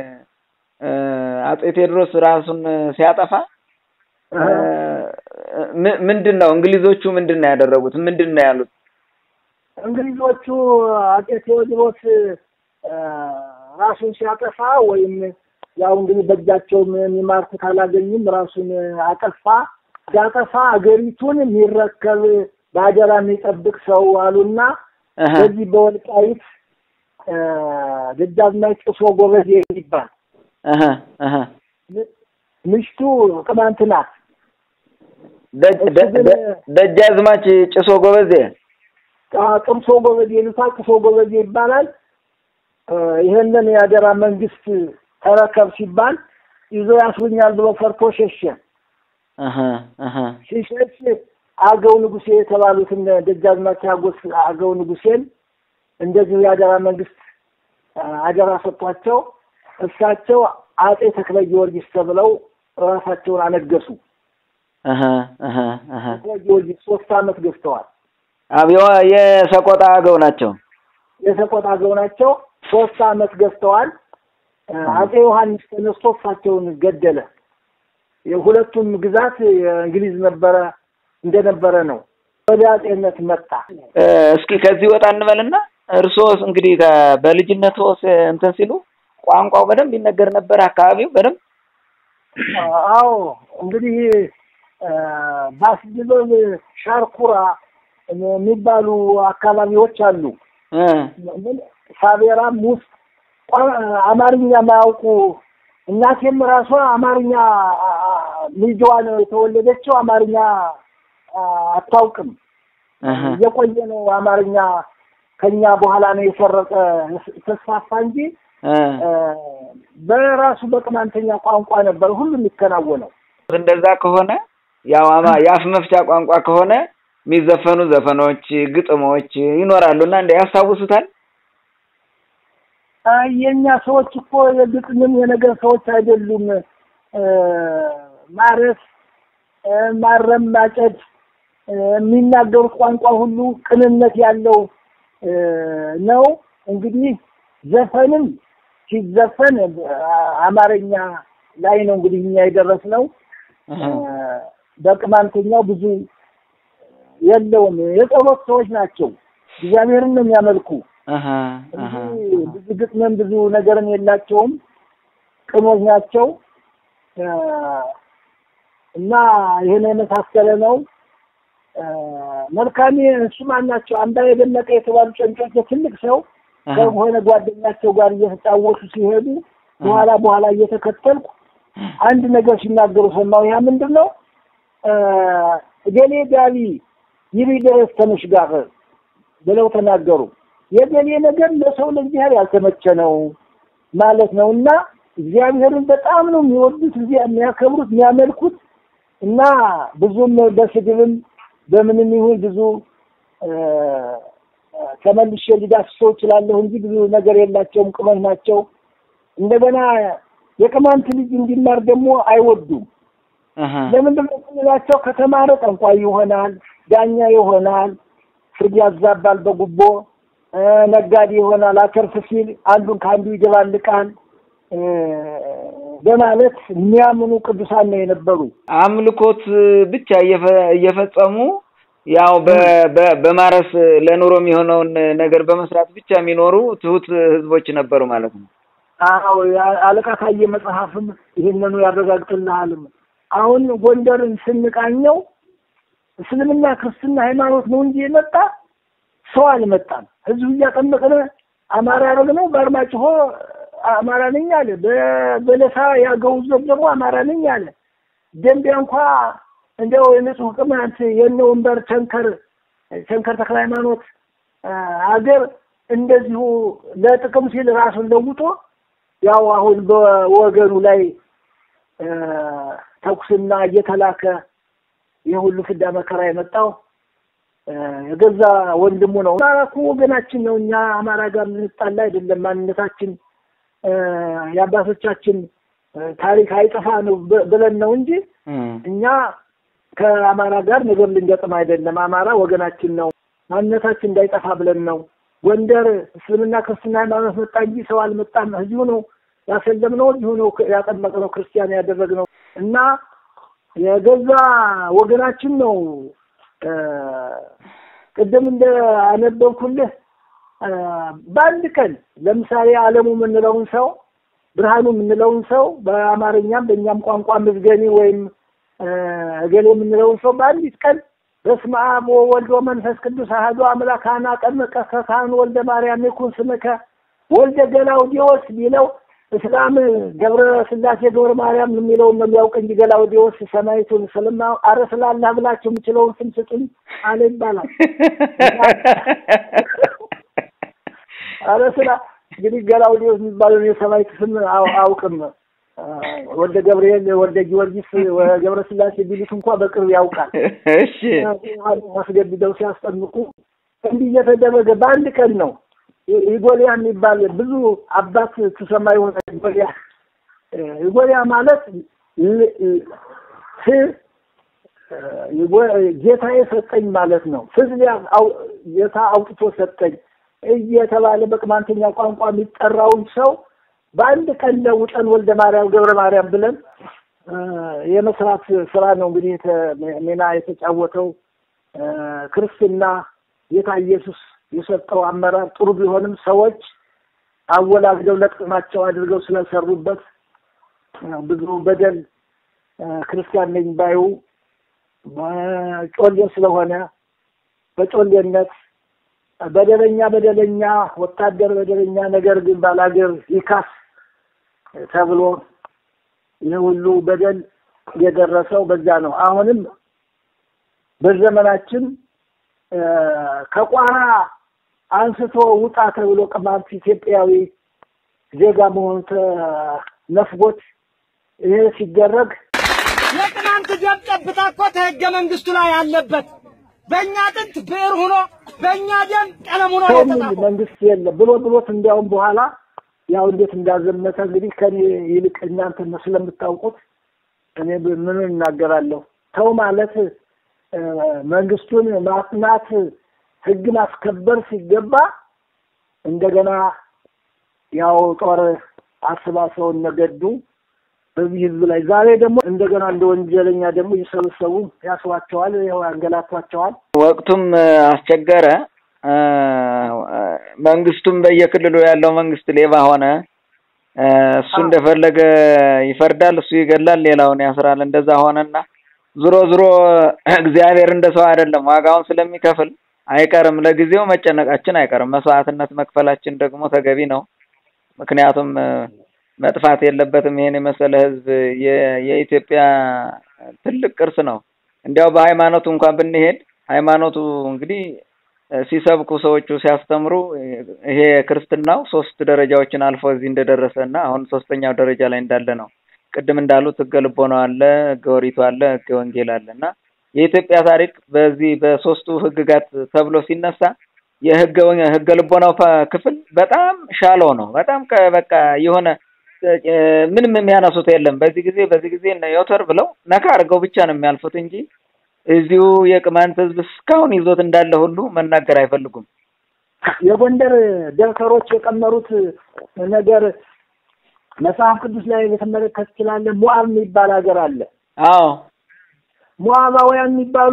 አጼ ቴዎድሮስ ራሱን ሲያጠፋ ምንድነው እንግሊዞቹ ምንድነው ያደረጉት? ምንድነው ያሉት? እንግሊዞቹ አጼ ቴዎድሮስ ራሱን ሲያጠፋ ወይም ያው እንግዲህ በእጃቸው የሚማርኩት አላገኙም ራሱን አጠፋ። ሲያጠፋ አገሪቱን የሚረከብ ባደራ የሚጠብቅ ሰው አሉና በዚህ በወልቃይት ደጃዝማች ጭሶ ጎበዜ ይባል ምሽቱ ቅማንት ናት። ደጃዝማች ጭሶ ጎበዜ ጭሶ ጎበዜ ይሉታል። ጭሶ ጎበዜ ይባላል። ይሄንን ያደራ መንግስት ተረከብ ሲባል ይዞ ያስሩኛል ብሎ ፈርቶ ሸሸ። ሲሸሽ አገው ንጉሴ የተባሉትን ደጃዝማች አገው ንጉሴን እንደዚህ ያደራ መንግስት አደራ ሰጥቷቸው እሳቸው አጼ ተክለ ጊዮርጊስ ተብለው ራሳቸውን አነገሱ። ጊዮርጊስ 3 አመት ገዝተዋል። አብዮ የሰቆጣ አገው ናቸው። የሰቆጣ አገው ናቸው። 3 አመት ገዝተዋል። አጼ ዮሐንስ ተነስቶ እሳቸውን ገደለ። የሁለቱም ግዛት የእንግሊዝ እንደነበረ ነው። ወደ አጼነት መጣ። እስኪ ከዚህ ወጣ እንበልና እርሶስ እንግዲህ በልጅነቶስ እንትን ሲሉ ቋንቋው በደንብ ይነገር ነበር አካባቢው በደንብ? አዎ እንግዲህ ባስድሎል ሻርኩራ የሚባሉ አካባቢዎች አሉ። ሳቤራም ውስጥ አማርኛ ማያውቁ እናቴም ራሷ አማርኛ ልጇ ነው የተወለደችው አማርኛ አታውቅም። የቆየ ነው አማርኛ ከኛ በኋላ ነው የሰረቀ ተስፋፋ እንጂ በራሱ በቅማንተኛ ቋንቋ ነበር ሁሉም የሚከናወነው። እንደዛ ከሆነ ያው ያፍ መፍቻ ቋንቋ ከሆነ የሚዘፈኑ ዘፈኖች ግጥሞች ይኖራሉና እንደ ያሳውሱታል። የኛ ሰዎች እኮ የግጥምም የነገር ሰዎች አይደሉም። ማረስ ማረም ማጨድ የሚናገሩት ቋንቋ ሁሉ ቅንነት ያለው ነው። እንግዲህ ዘፈንም ሲዘፈን አማርኛ ላይ ነው እንግዲህ እኛ የደረስነው። በቅማንተኛው ብዙ የለውም። የጸሎት ሰዎች ናቸው። እግዚአብሔርን ነው የሚያመልኩ። ብዙ ግጥምም ብዙ ነገርም የላቸውም። ቅኖች ናቸው እና ይሄን የመሳሰለ ነው። መልካም እሱ ማናቸው አምባዬ ደመቀ የተባሉ ጨንጮች ትልቅ ሰው ከሆነ ጓደኛቸው ጋር እየተጫወቱ ሲሄዱ በኋላ እየተከተልኩ አንድ ነገር ሲናገሩ ሰማሁ። ያ ምንድነው? ገሌ ጋሊ ይሪደስ ተመሽጋር ብለው ተናገሩ። የገሌ ነገር ለሰው ለእግዚአብሔር ያልተመቸ ነው ማለት ነውና እግዚአብሔርን በጣም ነው የሚወዱት የሚያከብሩት የሚያመልኩት እና ብዙም በስድብም በምንም ይሁን ብዙ ተመልሼ ሊዳስሰው ይችላልው እንጂ ብዙ ነገር የላቸውም። ቅመም ናቸው። እንደገና የቅማንት ልጅ እንዲማር ደግሞ አይወዱም። ለምንድነው የሚላቸው? ከተማረ ጠንቋይ ይሆናል፣ ዳኛ ይሆናል፣ ፍርድ ያዛባል በጉቦ ነጋዴ ይሆናል፣ አተርፍ ሲል አንዱን ካንዱ ይደባልቃል በማለት የሚያምኑ ቅዱሳን ነው የነበሩ። አምልኮት ብቻ እየፈጸሙ ያው በማረስ ለኑሮ የሚሆነውን ነገር በመስራት ብቻ የሚኖሩ ትሁት ህዝቦች ነበሩ ማለት ነው። አዎ አለቃ ታየ መጽሐፍም ይሄንኑ ያረጋግጥልናል። አሁን ጎንደርን ስንቃኘው እስልምና ክርስትና ሃይማኖት ነው እንጂ የመጣ ሰው አልመጣም። ህዝቡ እያጠመቀ አማራ ነው በአርማጭሆ አማራ ነኝ አለ። በበለሳ ያገው ዘብ ደግሞ አማራ ነኝ አለ። ደንቢያ እንኳን እንደው የነሱ ቅማንት የነወንበር ቸንከር ተክለ ሃይማኖት አገር እንደዚሁ ለጥቅም ሲል ራሱን ለውጦ ያው አሁን በወገኑ ላይ ተኩስና እየተላከ የሁሉ ፍዳ መከራ የመጣው የገዛ ወንድሙ ነው። ታሪኩ ወገናችን ነው። እኛ አማራ ጋር ምንጣላ አይደለም። ማንነታችን ያባቶቻችን ታሪክ አይጠፋ ነው ብለን ነው እንጂ እኛ ከአማራ ጋር ነገር ልንገጥም አይደለም። አማራ ወገናችን ነው። ማንነታችን እንዳይጠፋ ብለን ነው። ጎንደር እስልምና ክርስትና ሃይማኖት መጣ እንጂ ሰው አልመጣም። እዚሁ ነው ያሰለምነው፣ እዚሁ ነው ያጠመቅነው፣ ክርስቲያን ያደረግነው እና የገዛ ወገናችን ነው። ቅድም እንደ አነበብኩልህ በአንድ ቀን ለምሳሌ ዓለሙ የምንለውን ሰው ብርሃኑ የምንለውን ሰው በአማርኛም በእኛም ቋንቋ ምዝገኒ ወይም እገሌ የምንለውን ሰው በአንዲት ቀን በስመ አብ ወወልድ ወመንፈስ ቅዱስ አሐዱ አምላክ አጠመቀ ካህኑ ወልደ ማርያም ይኩን ስምከ ወልደ ገላውዴዎስ ቢለው እስላም ገብረ ስላሴ ገብረ ማርያም የሚለውን ነው የሚያውቅ እንጂ ገላውዴዎስ ሰማይቱን ስለማ አረስላላ ብላችሁ የምትለውን ስም ስጡኝ አለ ይባላል። አረስላ እንግዲህ ገላውዴዎስ የሚባለው የሰማይቱ ስም አውቅም። ወልደ ገብርኤል ወልደ ጊዮርጊስ ገብረ ስላሴ ቢሉት እንኳን በቅርብ ያውቃል። እሺ አስገድደው ሲያስጠምቁ እንዲህ እየተደረገ በአንድ ቀን ነው። ይጎልያ የሚባል ብዙ አባት ተሰማ ይሆናል። ይጎልያ ማለት ጌታዬ ሰጠኝ ማለት ነው። ፍዝሊያ ጌታ አውጥቶ ሰጠኝ እየተባለ በቅማንተኛ ቋንቋ የሚጠራውን ሰው በአንድ ቀን ለውጠን ወልደ ማርያም ገብረ ማርያም ብለን የመስራት ስራ ነው እንግዲህ ሚና የተጫወተው። ክርስትና ጌታ ኢየሱስ የሰጠው አመራር ጥሩ ቢሆንም ሰዎች አወላግደው ለጥቅማቸው አድርገው ስለሰሩበት ብዙ በደል ክርስቲያን ነኝ ባዩ ጮሌ ስለሆነ በጮሌነት በደለኛ ወታደር በደለኛ ነገር ግን ባላገር ይካስ ተብሎ የሁሉ በደል የደረሰው በዛ ነው። አሁንም በዘመናችን ከቋራ አንስቶ ውጣ ተብሎ ቅማንት ኢትዮጵያዊ ዜጋ መሆን ተነፍጎት ይሄ ሲደረግ የቅማንት ደም ጠብታ እኮ ህገ መንግስቱ ላይ ያለበት በእኛ ጥንት ብዕር ሆኖ በእኛ ደም ቀለም ሆኖ የተጻፈው መንግስት የለ ብሎት እንዲያውም በኋላ ያው እንዴት እንዳዘመተ እንግዲህ ከኔ ይልቅ እናንተ ስለምታውቁት እኔ ምን እናገራለሁ። ተው ማለት መንግስቱን ማጥናት ህግ ማስከበር ሲገባ እንደገና ያው ጦር አስባሰውን ነገዱ በዚህ ህዝብ ላይ ዛሬ ደግሞ እንደገና እንደ ወንጀለኛ ደግሞ ይሰበሰቡ ያስዋቸዋል፣ ያው አንገላቷቸዋል። ወቅቱም አስቸገረ። መንግስቱም በየክልሉ ያለው መንግስት ሌባ ሆነ። እሱ እንደፈለገ ይፈርዳል፣ እሱ ይገላል፣ ሌላውን ያስራል። እንደዛ ሆነና ዙሮ እግዚአብሔር እንደሰው አይደለም፣ ዋጋውን ስለሚከፍል አይቀርም። ለጊዜው መጨነቃችን አይቀርም፣ መስዋዕትነት መክፈላችን ደግሞ ተገቢ ነው። ምክንያቱም መጥፋት የለበትም። ይሄን የመሰለ ህዝብ የኢትዮጵያ ትልቅ ቅርስ ነው። እንዲያው በሃይማኖቱ እንኳን ብንሄድ ሃይማኖቱ እንግዲህ ሲሰብኩ ሰዎቹ ሲያስተምሩ ይሄ ክርስትናው 3 ደረጃዎችን አልፎ እዚህ እንደደረሰና አሁን 3ኛው ደረጃ ላይ እንዳለ ነው። ቅድም እንዳሉት ህገ ልቦናው አለ፣ ህገ ኦሪቱ አለ፣ ህገ ወንጌል አለና የኢትዮጵያ ታሪክ በዚህ በ3ቱ ህግጋት ተብሎ ሲነሳ የህገ ልቦናው ክፍል በጣም ሻሎ ነው። በጣም በቃ የሆነ ምንም የሚያነሱት የለም። በዚህ ጊዜ እና ዮተር ብለው ነካ አድርገው ብቻ ነው የሚያልፉት እንጂ እዚሁ የቅማንት ህዝብ እስካሁን ይዞት እንዳለ ሁሉ መናገር አይፈልጉም። የጎንደር ደብተሮች የቀመሩት ነገር መጽሐፍ ቅዱስ ላይ የተመለከተ ይችላል። ሞዓብ የሚባል ሀገር አለ። አዎ ሞዓባውያን የሚባሉ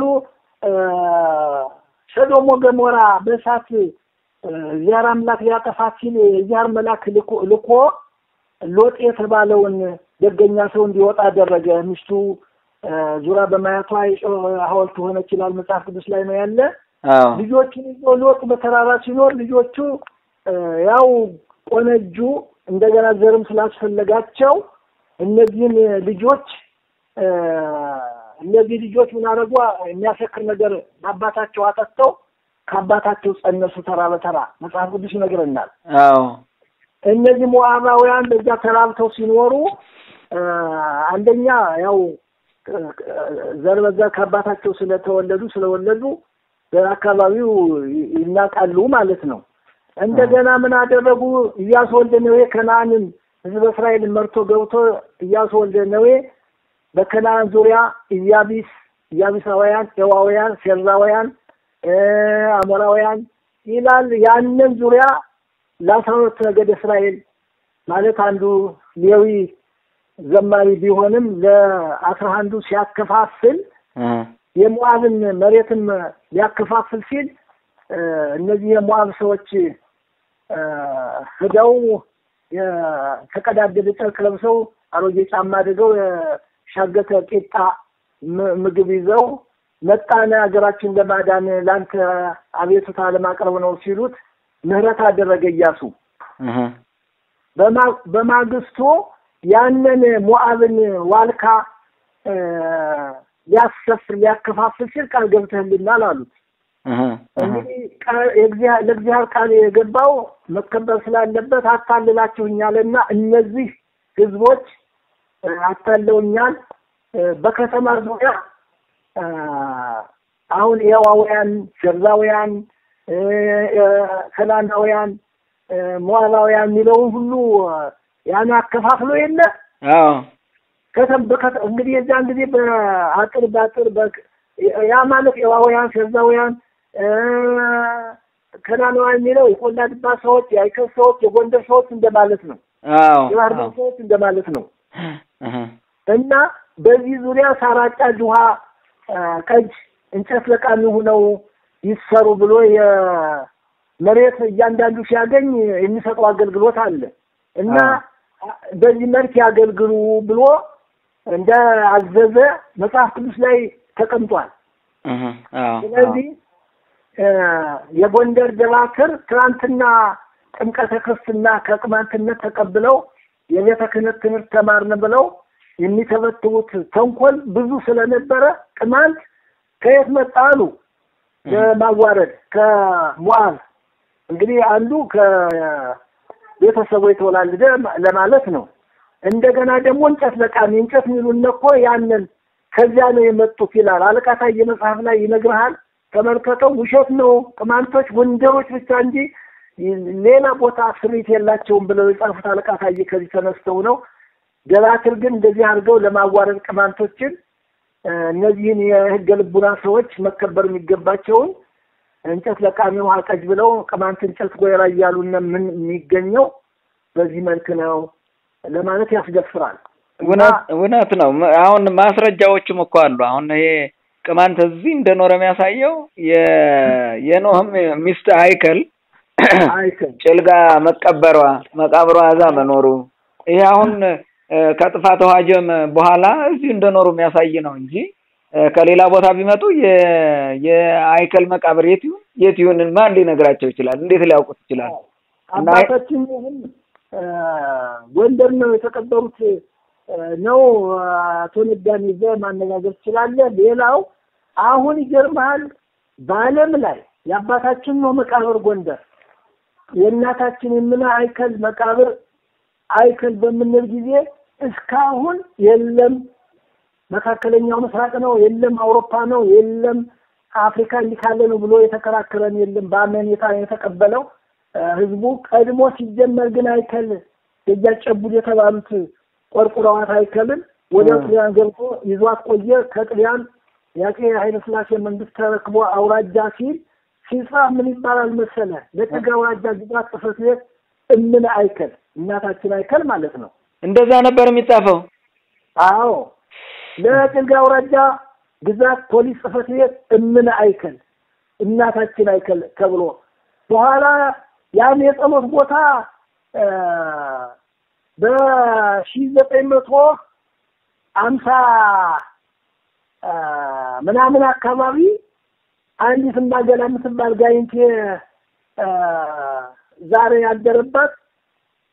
ሰዶም ወገሞራ በእሳት ዚያር አምላክ ሊያጠፋት ሲል ዚያር መልአክ ልኮ ሎጥ የተባለውን ደገኛ ሰው እንዲወጣ አደረገ። ሚስቱ ዙራ በማያቷ ሐውልት ሆነ ይችላል። መጽሐፍ ቅዱስ ላይ ነው ያለ። ልጆቹ ሎጥ በተራራ ሲኖር ልጆቹ ያው ቆነጁ። እንደገና ዘርም ስላስፈለጋቸው እነዚህ ልጆች ምን አደረጉ? የሚያሰክር ነገር አባታቸው አጠጥተው ከአባታቸው ጸነሱ ተራ በተራ መጽሐፍ ቅዱስ ይነግረናል። አዎ እነዚህ ሞዓባውያን በዛ ተራብተው ሲኖሩ አንደኛ ያው ዘር በዛ ከአባታቸው ስለወለዱ በአካባቢው ይናቃሉ ማለት ነው። እንደገና ምን አደረጉ? ኢያሱ ወልደ ነዌ ከነዓንን ሕዝበ እስራኤልን መርቶ ገብቶ ኢያሱ ወልደ ነዌ በከነዓን ዙሪያ ኢያቢሳውያን፣ ኤዋውያን፣ ፌርዛውያን፣ አሞራውያን ይላል። ያንን ዙሪያ ለ12 ነገደ እስራኤል ማለት አንዱ ሌዊ ዘማሪ ቢሆንም ለ11ዱ ሲያከፋፍል የሞዓብን መሬትም ሊያከፋፍል ሲል እነዚህ የሞዓብ ሰዎች ሄደው የተቀዳደደ ጨርቅ ለብሰው አሮጌ ጫማ አድርገው ሻገተ ቂጣ ምግብ ይዘው መጣና ሀገራችን ለማዳን ላንተ አቤቱታ ለማቅረብ ነው ሲሉት ምህረት አደረገ ኢያሱ። በማግስቱ ያንን ሞዓብን ዋልካ ሊያከፋፍል ሲል ቃል ገብተህልናል አሉት። እንግዲህ ለእግዚአብሔር ቃል የገባው መከበር ስላለበት አታልላችሁኛልና እነዚህ ህዝቦች አታለውኛል። በከተማ ዙሪያ አሁን ኤዋውያን፣ ፌርዛውያን፣ ከናናውያን፣ ሞዓባውያን የሚለውን ሁሉ ያን አከፋፍሎ የለ እንግዲህ የዛን ጊዜ በአጥር ያ ማለት ኤዋውያን፣ ፌርዛውያን፣ ከናናውያን የሚለው የቆላድባ ሰዎች፣ የአይከል ሰዎች፣ የጎንደር ሰዎች እንደማለት ነው። የባህር ዳር ሰዎች እንደማለት ነው። እና በዚህ ዙሪያ ሳራጫ ጁሃ ቀጅ እንጨት ለቃሚ ሆነው ይሰሩ ብሎ የመሬት እያንዳንዱ ሲያገኝ የሚሰጠው አገልግሎት አለ እና በዚህ መልክ ያገልግሉ ብሎ እንደ አዘዘ መጽሐፍ ቅዱስ ላይ ተቀምጧል። ስለዚህ የጎንደር ደባክር ትናንትና ጥምቀተ ክርስትና ከቅማንትነት ተቀብለው የቤተ ክህነት ትምህርት ተማርን ብለው የሚተበትቡት ተንኮል ብዙ ስለነበረ ቅማንት ከየት መጣሉ ለማዋረድ ከሞዓብ እንግዲህ አንዱ ከቤተሰቡ የተወላለደ ለማለት ነው። እንደገና ደግሞ እንጨት ለቃሚ እንጨት የሚሉን እኮ ያንን ከዚያ ነው የመጡት ይላል። አለቃታ የመጽሐፍ ላይ ይነግርሃል። ተመልከተው፣ ውሸት ነው። ቅማንቶች ጎንደሮች ብቻ እንጂ ሌላ ቦታ ስሪት የላቸውም ብለው የጻፉት አለቃታ ከዚህ ተነስተው ነው። ደባክር ግን እንደዚህ አድርገው ለማዋረድ ቅማንቶችን እነዚህን የህገ ልቡና ሰዎች መከበር የሚገባቸውን እንጨት ለቃሚ ውሃ ቀጅ ብለው ቅማንት እንጨት ጎየራ እያሉና ምን የሚገኘው በዚህ መልክ ነው ለማለት ያስደፍራል። እውነት ነው። አሁን ማስረጃዎችም እኮ አሉ። አሁን ይሄ ቅማንት እዚህ እንደኖረ የሚያሳየው የኖህም ሚስት አይከል ጭልጋ መቀበሯ መቃብሯ እዛ መኖሩ ይሄ አሁን ከጥፋት ዋጀም በኋላ እዚህ እንደኖሩ የሚያሳይ ነው እንጂ ከሌላ ቦታ ቢመጡ የአይከል መቃብር የት ይሁን ማን ሊነግራቸው ይችላል? እንዴት ሊያውቁት ይችላል? አባታችን ጎንደር ነው የተቀበሩት ነው አቶ ነጋን ይዘህ ማነጋገር ትችላለህ። ሌላው አሁን ይገርማል፣ በዓለም ላይ የአባታችን ነው መቃብር ጎንደር፣ የእናታችን ምን አይከል መቃብር አይከል በምንል ጊዜ እስካሁን የለም። መካከለኛው ምስራቅ ነው የለም፣ አውሮፓ ነው የለም፣ አፍሪካ እንዲካለ ነው ብሎ የተከራከረን የለም። በአመኔታ የተቀበለው ህዝቡ ቀድሞ ሲጀመር ግን አይከል የጃጨቡድ የተባሉት ቆርቆራዋት አይከልን ወደ ጥሪያን ገብቶ ይዟት ቆየ። ከጥሪያን ያቄ ኃይለ ሥላሴ መንግስት ተረክቦ አውራጃ ሲጻፍ ምን ይባላል መሰለ? ለጥጋ አውራጃ ግዛት ጽሕፈት ቤት እምን አይከል እናታችን አይከል ማለት ነው። እንደዛ ነበር የሚጻፈው። አዎ ለጥጋ አውራጃ ግዛት ፖሊስ ጽሕፈት ቤት እምን አይከል እናታችን አይከል ተብሎ በኋላ ያን የጸሎት ቦታ በ1950 ምናምን አካባቢ አንዲት ማገላ የምትባል ጋይንቴ ዛሬ ያደረባት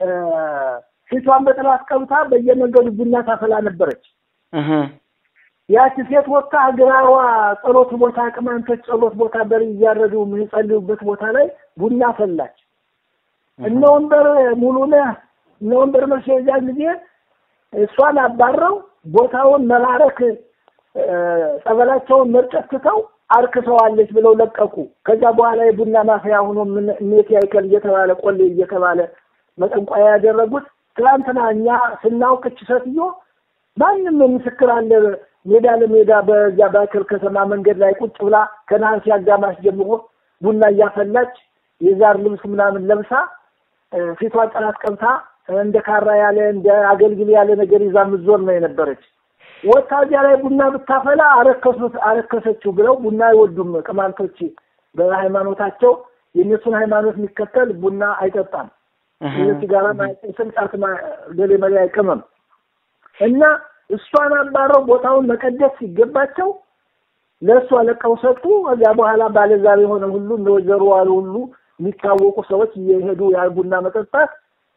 ፊቷን በጥላት ቀብታ በየመንገዱ ቡና ታፈላ ነበረች። ያቺ ሴት ወጣ ግራዋ ጸሎት ቦታ ቅማንቶች ጸሎት ቦታ በር እያረዱ ምን ጸልዩበት ቦታ ላይ ቡና ፈላች እነ ወንበር ሙሉነ እነ ወንበር መሸጃ ጊዜ እሷን አባረው ቦታውን መላረክ ጸበላቸውን መርጨትተው አርክሰዋለች ብለው ለቀቁ ከዛ በኋላ የቡና ማፍያ ሆኖ ምን ያይከል እየተባለ ቆሌ እየተባለ መጠንቋያ ያደረጉት ትላንትና እኛ ስናውቅች ሰትዮ ማንንም ምስክር አለ ሜዳ ለሜዳ በዛ ባከል ከተማ መንገድ ላይ ቁጭ ብላ ከናንሲ አጋማሽ ጀምሮ ቡና ያፈላች የዛር ልብስ ምናምን ለብሳ ፊቷ ጠላት ቀምታ እንደ ካራ ያለ እንደ አገልግል ያለ ነገር ይዛ ምዞር ነው የነበረች ወታጃ ላይ ቡና ብታፈላ አረከሰችው ብለው ቡና አይወዱም ቅማንቶች በሃይማኖታቸው የነሱን ሃይማኖት የሚከተል ቡና አይጠጣም ሲጋራ ማይጠጣም ጫትማ ለሌላ አይቀመም እና እሷን አባረው ቦታውን መቀደስ ሲገባቸው ለሷ ለቀው ሰጡ ከዛ በኋላ ባለዛሬ ሆነ ሁሉ እንደወዘሩ አሉ ሁሉ የሚታወቁ ሰዎች እየሄዱ ያ ቡና መጠጣት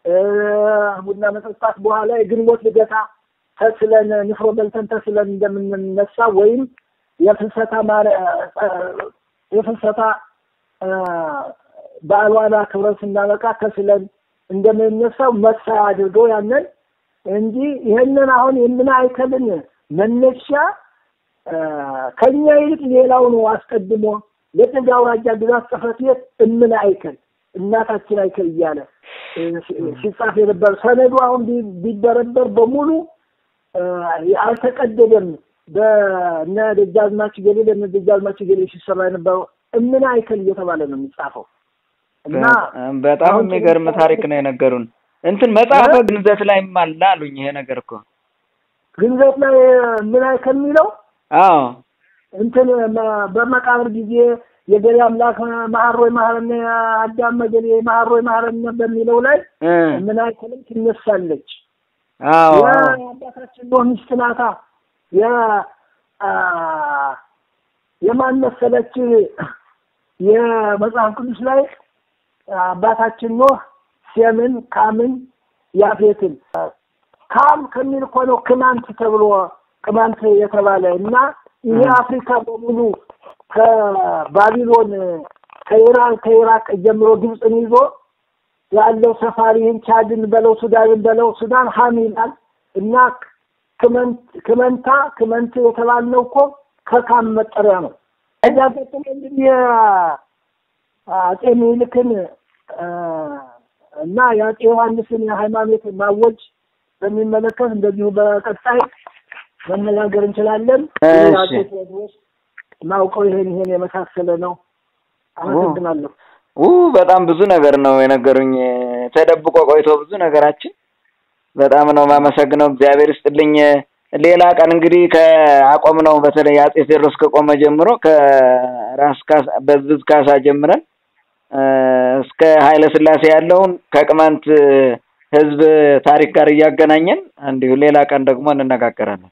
በኋላ የግንቦት ልደታ ተስለን ንፍሮ በልተን ተስለን እንደምንነሳ ወይም የፍልሰታ በዓሏን ክብረን ስናበቃ ተስለን እንደምንነሳው መሳ አድርገው ያንን እንጂ ይሄንን አሁን የምን አይከልን መነሻ ከኛ ይልቅ ሌላው ነው አስቀድሞ ለጥጋው አጃ ግዛት ጽፈት እምን አይከል እናታችን አይከል ይያለ ሲጻፍ የነበር ሰነዱ አሁን ቢበረበር በሙሉ አልተቀደደም በእነ ደጃዝማች ገሌ ደጃዝማች ገሌ ሲሰራ የነበረው እምን አይከል እየተባለ ነው የሚጻፈው እና በጣም የሚገርም ታሪክ ነው የነገሩን እንትን መጽሐፈ ግንዘት ላይ ማላ አሉኝ ይሄ ነገር እኮ ግንዘት ላይ ምን አይከል የሚለው አዎ እንትን በመቃብር ጊዜ የገሌ አምላክ ማህሮይ ማህረነ አዳም ገሌ ማህሮይ ማህረነ በሚለው ላይ ምን አይከልም ትነሳለች አዎ አባታችን ነው ሚስትናታ የማን መሰለች የመጽሐፍ ቅዱስ ላይ አባታችን ነው ሲያምን ካምን ያፌትን ካም ከሚል ኮኖ ክማንት ተብሎ ቅማንት የተባለ እና ይሄ አፍሪካ በሙሉ ከባቢሎን ከኢራቅ ጀምሮ ግብጽን ይዞ ያለው ሰፋሪን ቻድን በለው ሱዳንን በለው ሱዳን ሐሚላል እና ክመንት የተባለው እኮ ከካም መጠሪያ ነው አጃተም እንግዲህ አጼ ሚኒልክን እና ያጼ ዮሐንስን የሃይማኖት ማወጅ በሚመለከት እንደዚሁ በቀጣይ መነጋገር እንችላለን ማውቀው ይሄን የመሳሰለ ነው አመሰግናለሁ በጣም ብዙ ነገር ነው የነገሩኝ ተደብቆ ቆይቶ ብዙ ነገራችን በጣም ነው ማመሰግነው እግዚአብሔር ይስጥልኝ ሌላ ቀን እንግዲህ ከአቆም ነው በተለይ አጼ ቴዎድሮስ ከቆመ ጀምሮ ከራስ ካሳ በዝዝ ካሳ ጀምረን እስከ ኃይለ ሥላሴ ያለውን ከቅማንት ህዝብ ታሪክ ጋር ያገናኘን እንዲሁ ሌላ ቀን ደግሞ እንነጋገራለን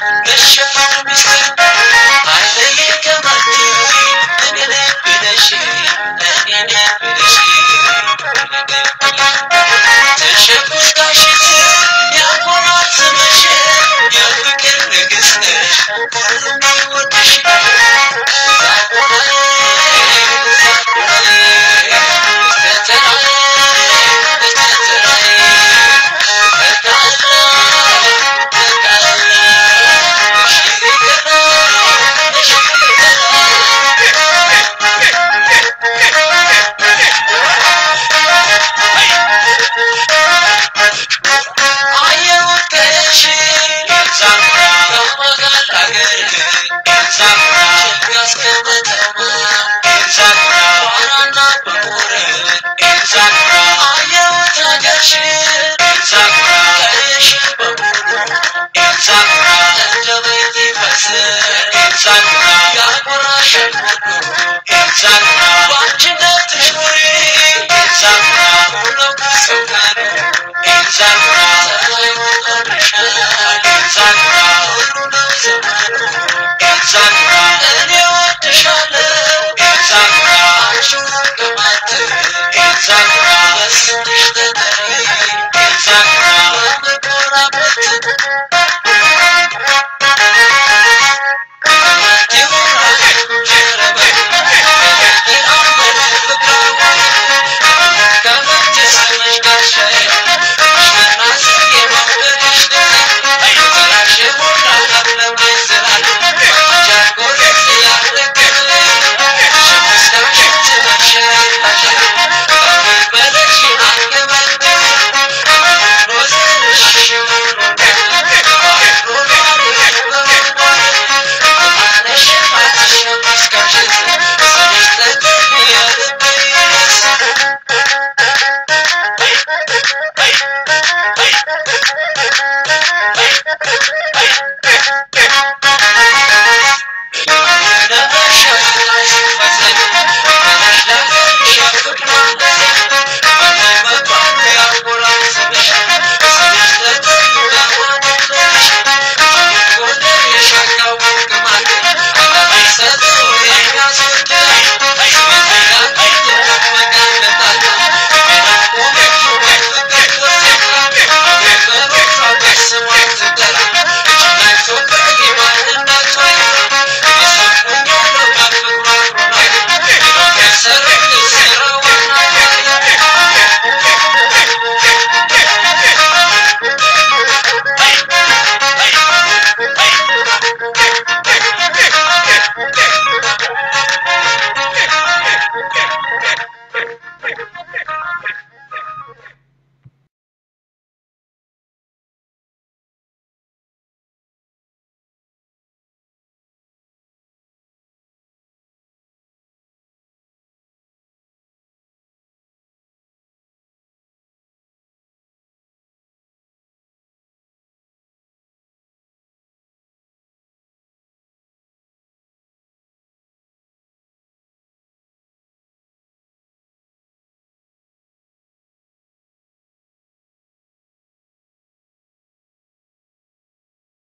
Exactly.